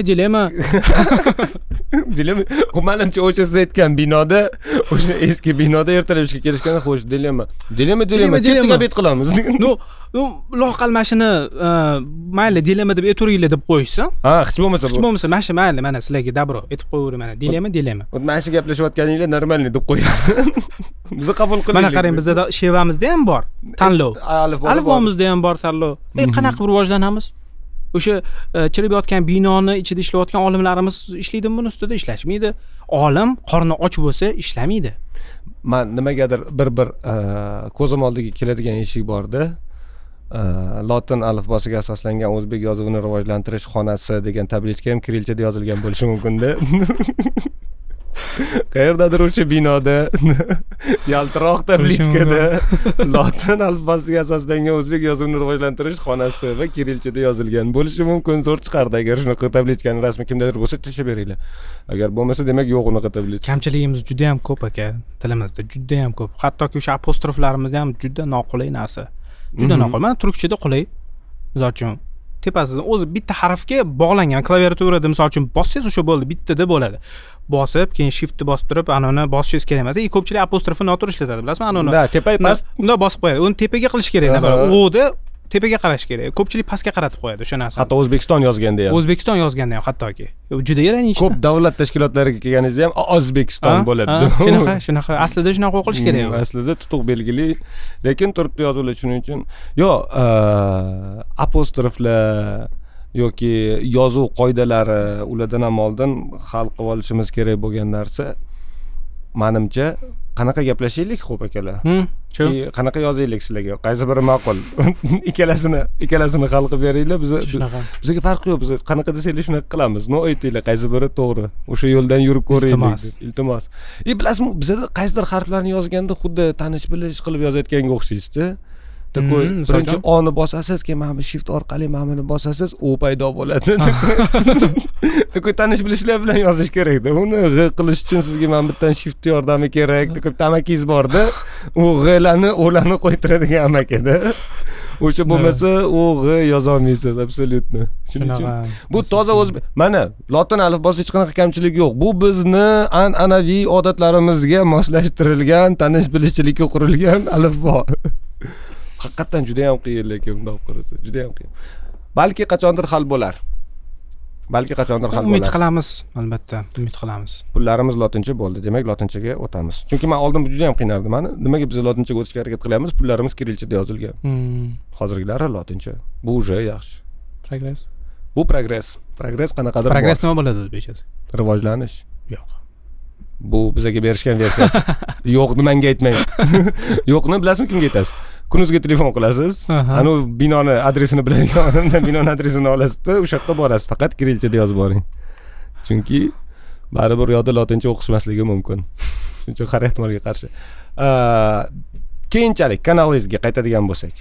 Dilema. Menimcha o'sha siz aytgan binoda, o'sha eski binoda ertalabga kelishganda xo'sh dilema. Chetga bet qilamiz. No, loqal mashina mayli dilema deb ayturinglar deb qo'yishsin. Hech bo'lmasa bu. Hech bo'lmasa mayli, mana sizlarga dabro aytib qo'yavering, mana dilema. Mana shu gaplashayotganinglar normalniy deb qo'yasiz. Biz qabul qilaylik. Mana qarang, bizda shevamizda ham bor tanlov. Alifbomizda ham bor tanlov. Qanaqa rivojlanamiz? O'sha chirib yotgan binoni ichida ishlayotgan olimlarimiz ishlaydimi buni ustida? Ishlashmaydi. Olim qorni och bo'lsa ishlamaydi. Men nimagadir bir ko'zim oldiga keladigan eshik borda. Lotin alifbosiga asoslangan o'zbek yozuvini rivojlantirish xonasi degan tablichka ham kirilchada yozilgan bo'lishi mumkin-da. Qayerdadir o'sha binoda yaltiroq tablichkada lotin alifbosiga asoslangan o'zbek yozuvini rivojlantirish xonasi va kirilchada yozilgan bo'lishi mumkin. Zo'r chiqardi. Agar shunaqa tablichkani rasmi kimdadir bo'lsa tashlab beringlar. Agar bo'lmasa, demak yo'q unaqa tablichka. Kamchiligimiz juda ham ko'p aka, tilimizda juda ham ko'p. Hattoki o'sha apostroflarimiz ham juda noqulay narsa. Juda noqulay. Mana turkchada qulay. Misol uchun tepasida o'zi bitta harfga bog'langan klaviaturada misol uchun bossangiz o'sha bo'ldi, bittada bo'ladi. Bosib, keyin shiftni bosib turib, anoni bosishingiz kerak emas. Ko'pchilik apostrofni noto'g'ri ishlatadi, bilasizmi? Anoni. Da, tepa past. Unda bosib qo'yadi. Uni tepaga qilish kerak, o'da tepaga qarash kerak. Ko'pchilik pastga qaratib qo'yadi o'sha narsani. Hatto O'zbekiston yozganda ham. O'zbekiston yozganda ham hattoki. Juda iranishdi. Ko'p davlat tashkilotlariga kelganingizda ham O'zbekiston bo'ladi. Shunaqa. Aslida shunaqa qilish kerak. Aslida tutuq belgili, lekin turibdi yozuvlar shuning uchun. Apostroflar yoki yozuv qoidalari ulardan ham oldin hal qilib olishimiz kerak bo'lgan narsa menimcha qanaqa gaplashaylik xo'p akalar? Qanaqa yozaylik sizlarga? Qaysi biri ma'qul? ikkalasini hal qilib beringlar. Bizga farqi yo'q. Biz qanaqa desanglar shunaqa qilamiz. No aytinglar, qaysi biri to'g'ri. O'sha yo'ldan yurib ko'raylik. Iltimos. Bilasizmi, bizda qaysidir harflarni yozganda xuddi tanish bilish qilib yozayotganga o'xshaysiz-da. Takoy birinchi o'ni bosasiz, keyin mana bu shift orqali mana buni bosasiz, u paydo bo'ladi. Takoy tanish bilishlar bilan yozish kerak-da. Uni g' qilish uchun sizga mana bittan shift yordami kerak. Takoy tamakingiz bor-da. U g'larni o'larni qo'ytiradigan amakada. O'sha bo'lmasa o'g'i yoza olmaysiz absolyutno. Shuning uchun bu toza mana lotin alifbosi hech qanaqa kamchilik yo'q. Bu bizni an'anaviy odatlarimizga moslashtirilgan, tanish-bilishchilikka qurilgan alifbo. Haqiqatan juda ham qiyin, lekin bunday olib qarasa, juda ham qiyin. Balki qachondir hal bo'lar. Umid qilamiz, albatta, umid qilamiz. Pullarimiz lotincha bo'ldi, demak lotinchaga o'tamiz. Chunki men oldin juda ham qiynardi meni. Nimaga biz lotinchaga o'tishga harakat qilyapmiz? Pullarimiz kirilchada yozilgan. Hozirgilari lotincha. Bu уже yaxshi. Progress. Bu progress. Progress qanaqadir bor. Progress nima bo'ladi o'zbekchasi? Rivojlanish. Yo'q. Bu bizga berishgan versiyasi. Yo'qni menga aytmang. Yo'qni bilasizmi kimga aytasiz? Kunuzga telefon qilasiz. Ana binoni adresini biladigan odamdan binoni adresini olasiz-da, o'sha yerga borasiz. Faqat kirilchada yozib boring. Chunki baribir yo'da lotincha o'qishmasligi mumkin. Shuning uchun har ehtimolga qarshi. Keyinchalik kanalingizga qaytadigan bo'lsak.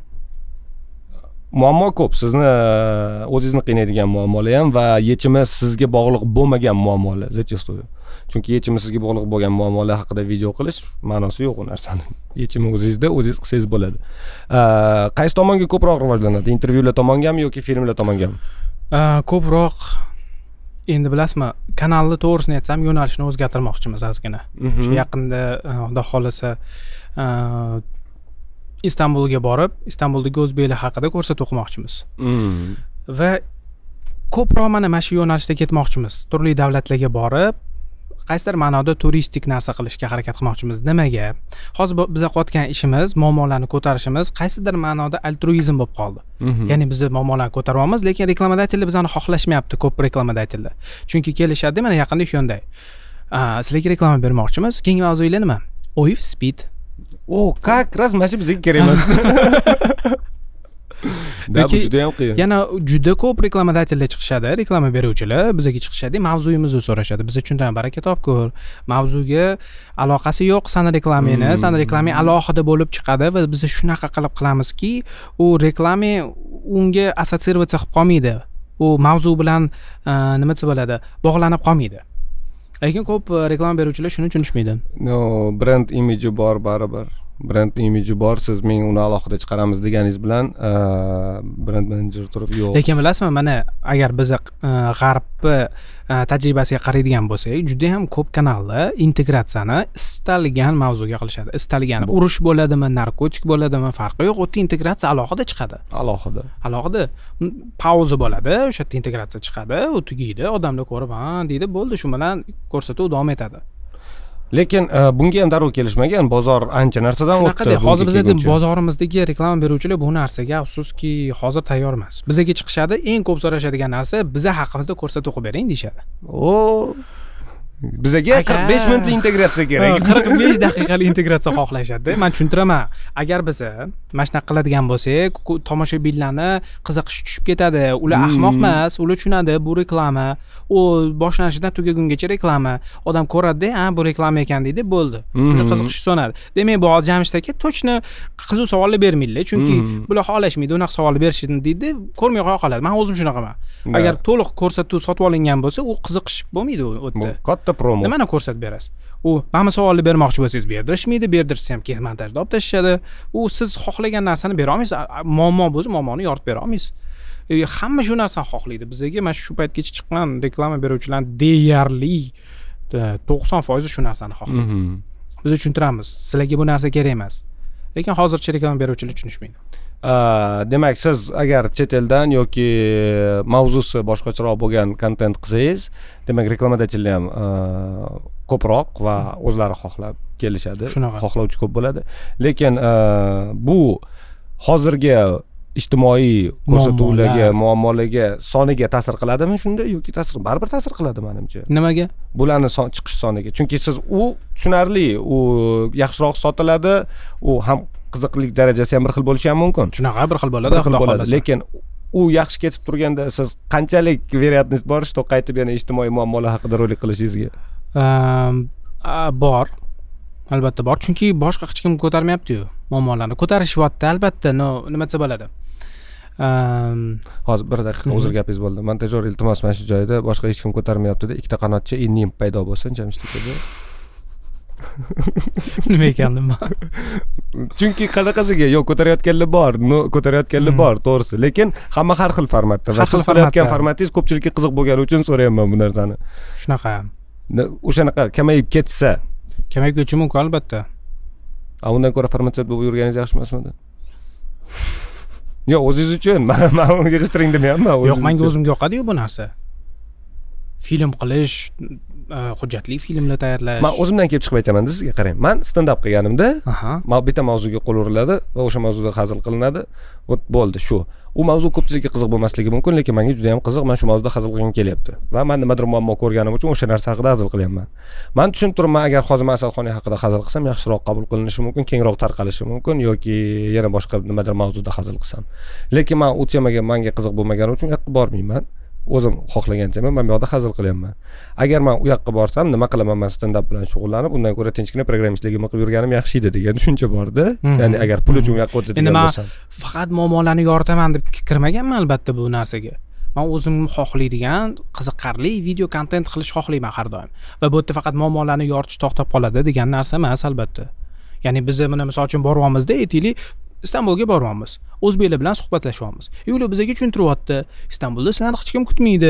Muammo ko'p. Sizni o'zingizni qiynaydigan muammolar ham va yechimi sizga bog'liq bo'lmagan muammolar, zачастую. Chunki yechimi sizga bog'liq bo'lgan muammolar haqida video qilish ma'nosi yo'q u narsani. Yechimi o'zingizda, o'zingiz qilsangiz bo'ladi. Qaysi tomonga ko'proq rivojlanadi? Intervyular tomongami yoki filmlar tomongami? Ko'proq endi bilasizmi, kanalni to'g'risini aytsam, yo'nalishni o'zgartirmoqchimiz ozgina. Shu yaqinda Xudo xolasa Istanbulga borib, Istanbuldagi o'zbeklar haqida ko'rsatuv o'qimoqchimiz. Va ko'proq mana shu yo'nalishda ketmoqchimiz. Turli davlatlarga borib, qaysidir ma'noda turistik narsa qilishga harakat qilmoqchimiz. Nimaga? Hozir bizga qotgan ishimiz, muammolarni ko'tarishimiz qaysidir ma'noda altruizm bo'lib qoldi. Ya'ni biz muammolarni ko'taryapmiz, lekin reklamadatellar bizani xohlashmayapti, ko'p reklamadatellar. Chunki kelishadi, mana yaqinda shunday. Sizlarga reklama bermoqchimiz. Keyingi mavzular nima? OIF Speed. Как раз mana shu bizga kerak emas. Yana juda ko'p reklamadatellar chiqishadi, reklama beruvchilar bizga chiqishadi, mavzuyimizni so'rashadi. Biz uchun ham baraka topkur. Mavzuga aloqasi yo'q sani reklamani, sani reklaming alohida bo'lib chiqadi va biz shunaqa qilib qilamizki, u reklama unga assotsiatsiya qilib qolmaydi. U mavzu bilan nima desa bo'ladi, bog'lanib qolmaydi. Lekin ko'p reklama beruvchilar shuni tushunishmaydi. Brend imiji bor baribir. Brend imiji bor, siz men uni alohida chiqaramiz deganingiz bilan brend menejer turib yo'q. Lekin bilasizmi, mana agar biz g'arbni tajribasiga qaraydigan bo'lsak, juda ham ko'p kanallar integratsiyani istalgan mavzuga qilishadi. Istalgan urush bo'ladimi, narkotik bo'ladimi, farqi yo'q, o'tda integratsiya alohida chiqadi. Alohida pauza bo'ladi, o'sha yerda integratsiya chiqadi, u tugaydi, odamlar ko'rib, "Ha" deydi, bo'ldi, shu bilan ko'rsatuv davom etadi. Lekin bunga ham darrov kelishmagan, bozor ancha narsadan o'tdi. Hozir bizda bozorimizdagi reklama beruvchilar bu narsaga afsuski hozir tayyor emas. Bizga chiqishadi, eng ko'p so'rashadigan narsa biza haqimizda ko'rsatuv qilib bering deyshadi. Bizga 45 minutlik integratsiya kerak. 45 daqiqalik integratsiya xohlashadi. Men tushuntiraman. Agar biz mana shunaqa qiladigan bo'lsak, tomoshabinlarni qiziqish tushib ketadi. Ular ahmoq emas, ular tushunadi, bu reklama. U boshlanishidan tugagungacha reklama. Odam ko'radi-da, "Ha, bu reklama ekan" deydi, bo'ldi. O'sha qiziqish so'nadi. Demak, bu Jamshidga to'chni qiziq savollar bermaydilar, chunki bular xohlashmaydi, unaqa savol berishni deydi, ko'rmay qo'ya qoladi. Men o'zim shunaqaman. Agar to'liq ko'rsatuv sotib olingan bo'lsa, u qiziqish bo'lmaydi u yerda. Katta promo. Nimani ko'rsatib berasiz? U mana savolni bermoqchi bo'lsangiz berdirishmaydi, berdirsa ham keyin montajda olib tashlashadi. U siz xohlagan narsani bera olmaysiz. Muammo bo'lsa, muammoni yoritib bera olmaysiz. Hamma shu narsani xohlaydi. Bizga mana shu paytgacha chiqqan reklama beruvchilar deyarli 90% shu narsani xohlaydi. Biz tushuntiramiz, sizlarga bu narsa kerak emas. Lekin hozircha reklama beruvchilar tushunishmaydi. Demak, siz agar chet eldan yoki mavzusi boshqacharoq bo'lgan kontent qilsangiz, demak reklamadachilar ham ko'proq va o'zlari xohlab kelishadi. Xohlovchi ko'p bo'ladi. Lekin bu hozirgi ijtimoiy ko'rsatuvlarga, muammolarga, soniga ta'sir qiladimi shunda yoki baribir ta'sir qiladi menimcha. Nimaga? Bularning chiqish soniga. Chunki siz tushunarli, u yaxshiroq sotiladi, u ham qiziqlik darajasi ham bir xil bo'lishi ham mumkin. Shunaqa bir xil bo'ladi. Lekin u yaxshi ketib turganda siz qanchalik veriyatность bor, что qaytib yana ijtimoiy muammolar haqida rolik qilishingizga? Bor. Albatta bor, chunki boshqa hech kim ko'tarmayapti-yu muammolarni. Ko'tarishyapti, albatta, nima desa bo'ladi. Hozir bir daqiqa o'zir gapingiz bo'ldi. Montajyor iltimos mana shu joyda boshqa hech kim ko'tarmayapti-da, ikkita qanotcha innim paydo bo'lsin Jamshid aka. Nima ekan nima? Chunki qanaqasiga yo ko'tarayotganlar bor, ko'tarayotganlar bor, to'g'risi. Lekin hamma har xil formatda va siz qilayotgan formatingiz ko'pchilikka qiziq bo'lgani uchun so'rayapman bu narsani. Shunaqa. O'shanaqa kamayib ketsa, kamayib ketishi mumkin albatta. Undan ko'ra farmatsevt bo'lib yurganingiz yaxshi emasmidi? Yo'q, o'zingiz uchun. Men yig'ishtiring demayapman. Yo'q, menga o'zimga yoqadi-yu bu narsa. Film qilish, hujjatli filmlar tayyorlash. Men o'zimdan kelib chiqib aytaman sizga, qarang. Men stand up qilganimda, bitta mavzuga qo'l uriladi va o'sha mavzuda hazil qilinadi. Bo'ldi, shu. U mavzu ko'pchilikka qiziq bo'lmasligi mumkin, lekin menga juda ham qiziq. Men shu mavzuda hazil qilgim kelyapti va men nimadir muammo ko'rganim uchun o'sha narsa haqida hazil qilyapman. Men tushunib turibman, agar hozir Asalxonay haqida hazil qilsam, yaxshiroq qabul qilinishi mumkin, kengroq tarqalishi mumkin yoki yana boshqa nimadir mavzuda hazil qilsam. Lekin men u temaga menga qiziq bo'lmagani uchun u yoqqa bormayman. O'zim xohlagancha men bu yoqda hazil qilyapman. Agar men u yoqqa borsam, nima qilaman, men stand up bilan shug'ullanib, undan ko'ra tinchgina programmistligimni qilib yurganim yaxshi edi degan tushuncha bor-da. Ya'ni agar pul uchun u yoqqa o'tadigan bo'lsam. Faqat muammolarni yoritaman deb kirmaganman albatta bu narsaga. Men o'zim xohlaydigan qiziqarli video kontent qilish xohlayman har doim. Va bu yerda faqat muammolarni yoritish to'xtab qoladi degan narsa emas albatta. Ya'ni biz mana misol uchun boryapmiz-da, aytaylik, Istanbulga boryapmiz. O'zbeklar bilan suhbatlashyapmiz. Ular bizga tushuntiryapti. Istanbulda sizlarni hech kim kutmaydi.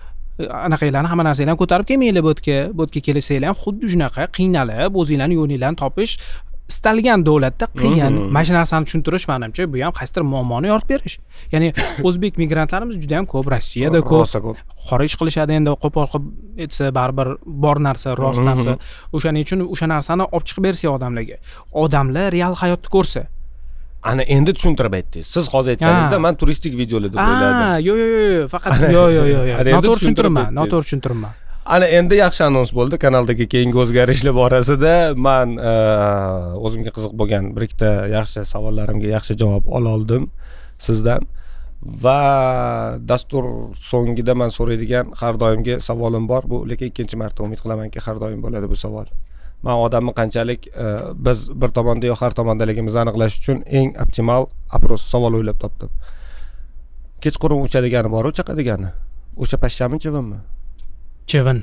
Anaqalarni hamma narsalarni ko'tarib kelmanglar bu yerga kelsanglar ham xuddi shunaqa qiynalib, o'zingizlarning yo'linglarni topish istalgan davlatda qiyin. Mana shu narsani tushuntirish menimcha bu ham qaysidir muammoni yoritib berish. Ya'ni o'zbek migrantlarimiz juda ham ko'p, Rossiyada ko'p. Qora ish qilishadi, endi qo'pol qilib etsa baribir bor narsa, rost narsa. O'shaning uchun o'sha narsani olib chiqib bersa odamlarga. Odamlar real hayotni ko'rsa. Ana endi tushuntirib aytdingiz. Siz hozir aytganingizda men turistik videolar deb o'yladim. Yo'q, faqat yo'q. Noto'g'ri tushuntiribman. Ana endi yaxshi anons bo'ldi kanaldagi keyingi o'zgarishlar borasida. Men o'zimga qiziq bo'lgan bir ikkita yaxshi savollarimga yaxshi javob ola oldim sizdan. Va dastur so'ngida men so'raydigan har doimgi savolim bor. Bu lekin ikkinchi marta umid qilamanki har doim bo'ladi bu savol. Men odamni qanchalik biz bir tomonda yo har tomondaligimizni aniqlash uchun eng optimal apros savol o'ylab topdim. Kechqurun uchadigani bor, chaqadigani. O'sha pashshami, chivinmi? Chivin.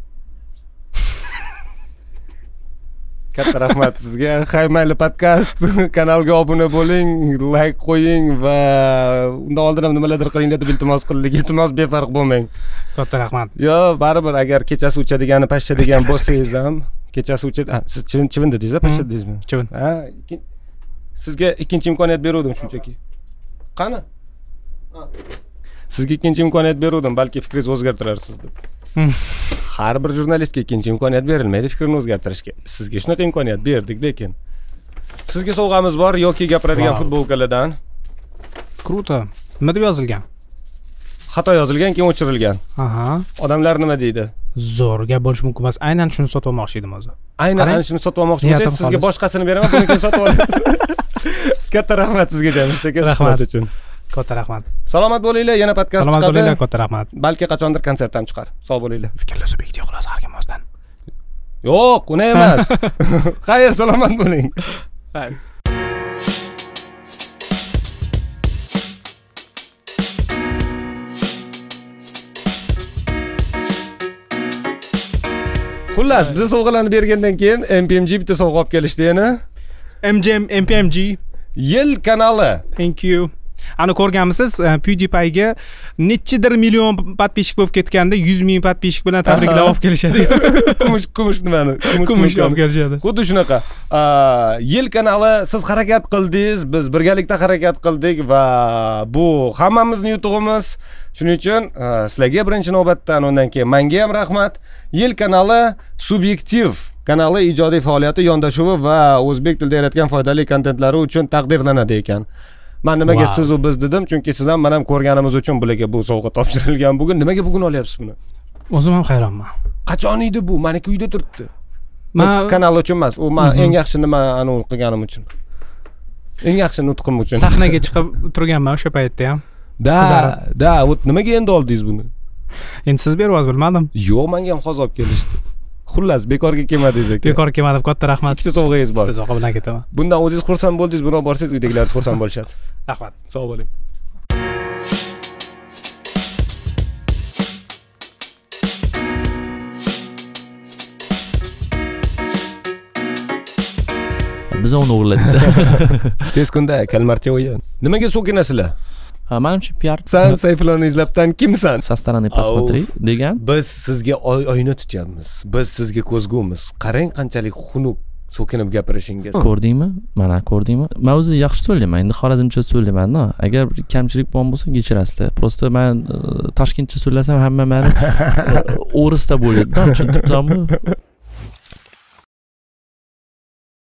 Katta rahmat sizga. Mayli podkast kanalga obuna bo'ling, like qo'ying va undan oldin ham nimalardir qilinglar deb iltimos qildik. Iltimos befarq bo'lmang. Katta rahmat. Yo, baribir agar kechasi uchadigani pashsha degan bo'lsangiz ham kechasi siz chivin dedingiz-a, pashsha dedingizmi? Chivin. Sizga ikkinchi imkoniyat beruvdim shunchaki. Qani? Sizga ikkinchi imkoniyat beruvdim, balki fikringizni o'zgartirarsiz deb. Har bir jurnalistga ikkinchi imkoniyat berilmaydi fikrini o'zgartirishga. Sizga shunaqa imkoniyat berdik, lekin sizga sovg'amiz bor yoki gapiradigan futbolkalardan. Kruto. Nima deb yozilgan? Xato yozilgan, keyin o'chirilgan. Odamlar nima deydi? Zo'r gap bo'lishi mumkin emas. Aynan shuni sotib olmoqchi edim hozir. Aynan ana shuni sotib olmoqchi bo'lsangiz, sizga boshqasini beraman, buni keyin sotib olasiz. Katta rahmat sizga Jamshid aka, suhbat uchun. Katta rahmat. Salomat bo'linglar, yana podkast chiqadi. Salomat bo'linglar, katta rahmat. Balki qachondir konsert ham chiqar. Sog' bo'linglar. Fikrlashib video qilasiz har kim o'zidan. Yo'q, uni emas. Xayr, salomat bo'ling. Xayr. Xullas, biz sovg'alarni bergandan keyin MPMG bitta sovg'a olib kelishdi yana. MPMG Yil kanali. Thank you. Ani ko'rganmisiz, PewDiePie'ga nechidir million podpishik bo'lib ketganda 100 ming podpishik bilan tabriklab olib kelishadi. Kumush nimani? Kumush olib kelishadi. Xuddi shunaqa. Yil kanali, siz harakat qildingiz, biz birgalikda harakat qildik va bu hammamizning yutug'imiz. Shuning uchun sizlarga birinchi navbatdan, undan keyin menga ham rahmat. Yil kanali Subyektiv kanali ijodiy faoliyati, yondashuvi va o'zbek tilida yaratgan foydali kontentlari uchun taqdirlanadi ekan. Men nimaga siz u biz dedim, chunki siz ham men ham ko'rganimiz uchun bularga bu sovg'a topshirilgan. Bugun nimaga bugun olyapsiz buni? O'zim ham hayronman. Qachon edi bu? Meniki uyda turibdi. Kanal uchun emas, u men eng yaxshi nima anons qilganim uchun. Eng yaxshi nutqim uchun. Sahnaga chiqib turganman o'sha paytda ham. Da, nimaga endi oldingiz buni? Endi siz berasiz, bilmadim. Yo'q, menga ham hozir olib kelishdi. Xullas, bekorga kelmadingiz aka. Bekor kelmadim, katta rahmat. Ikkita sovg'angiz bor. Bitta sovg'a bilan ketaman. Bundan o'zingiz xursand bo'ldingiz, buni olib borsangiz uydagilar xursand bo'lishadi. Rahmat. Sog' bo'ling. o'zi uni o'g'irlaydi. Tez kunda kalmarcha o'yin. Nimaga so'kinasizlar? Manimcha PR. San sayflarni izlabdan kimsan? Со стороны посмотри degan. Biz sizga oyna tutyapmiz. Biz sizga ko'zgumiz. Qarang qanchalik xunuk so'kinib gapirishingiz. Ko'rdingmi? Mana ko'rdingmi? Men o'zi yaxshi so'zlayman. Endi xorazmcha so'zlayman-da. Agar kamchilik bo'lgan bo'lsa, kechirasizlar. Просто men toshkentcha so'zlasam hamma meni o'risda bo'ladi. Tushunibsanmi?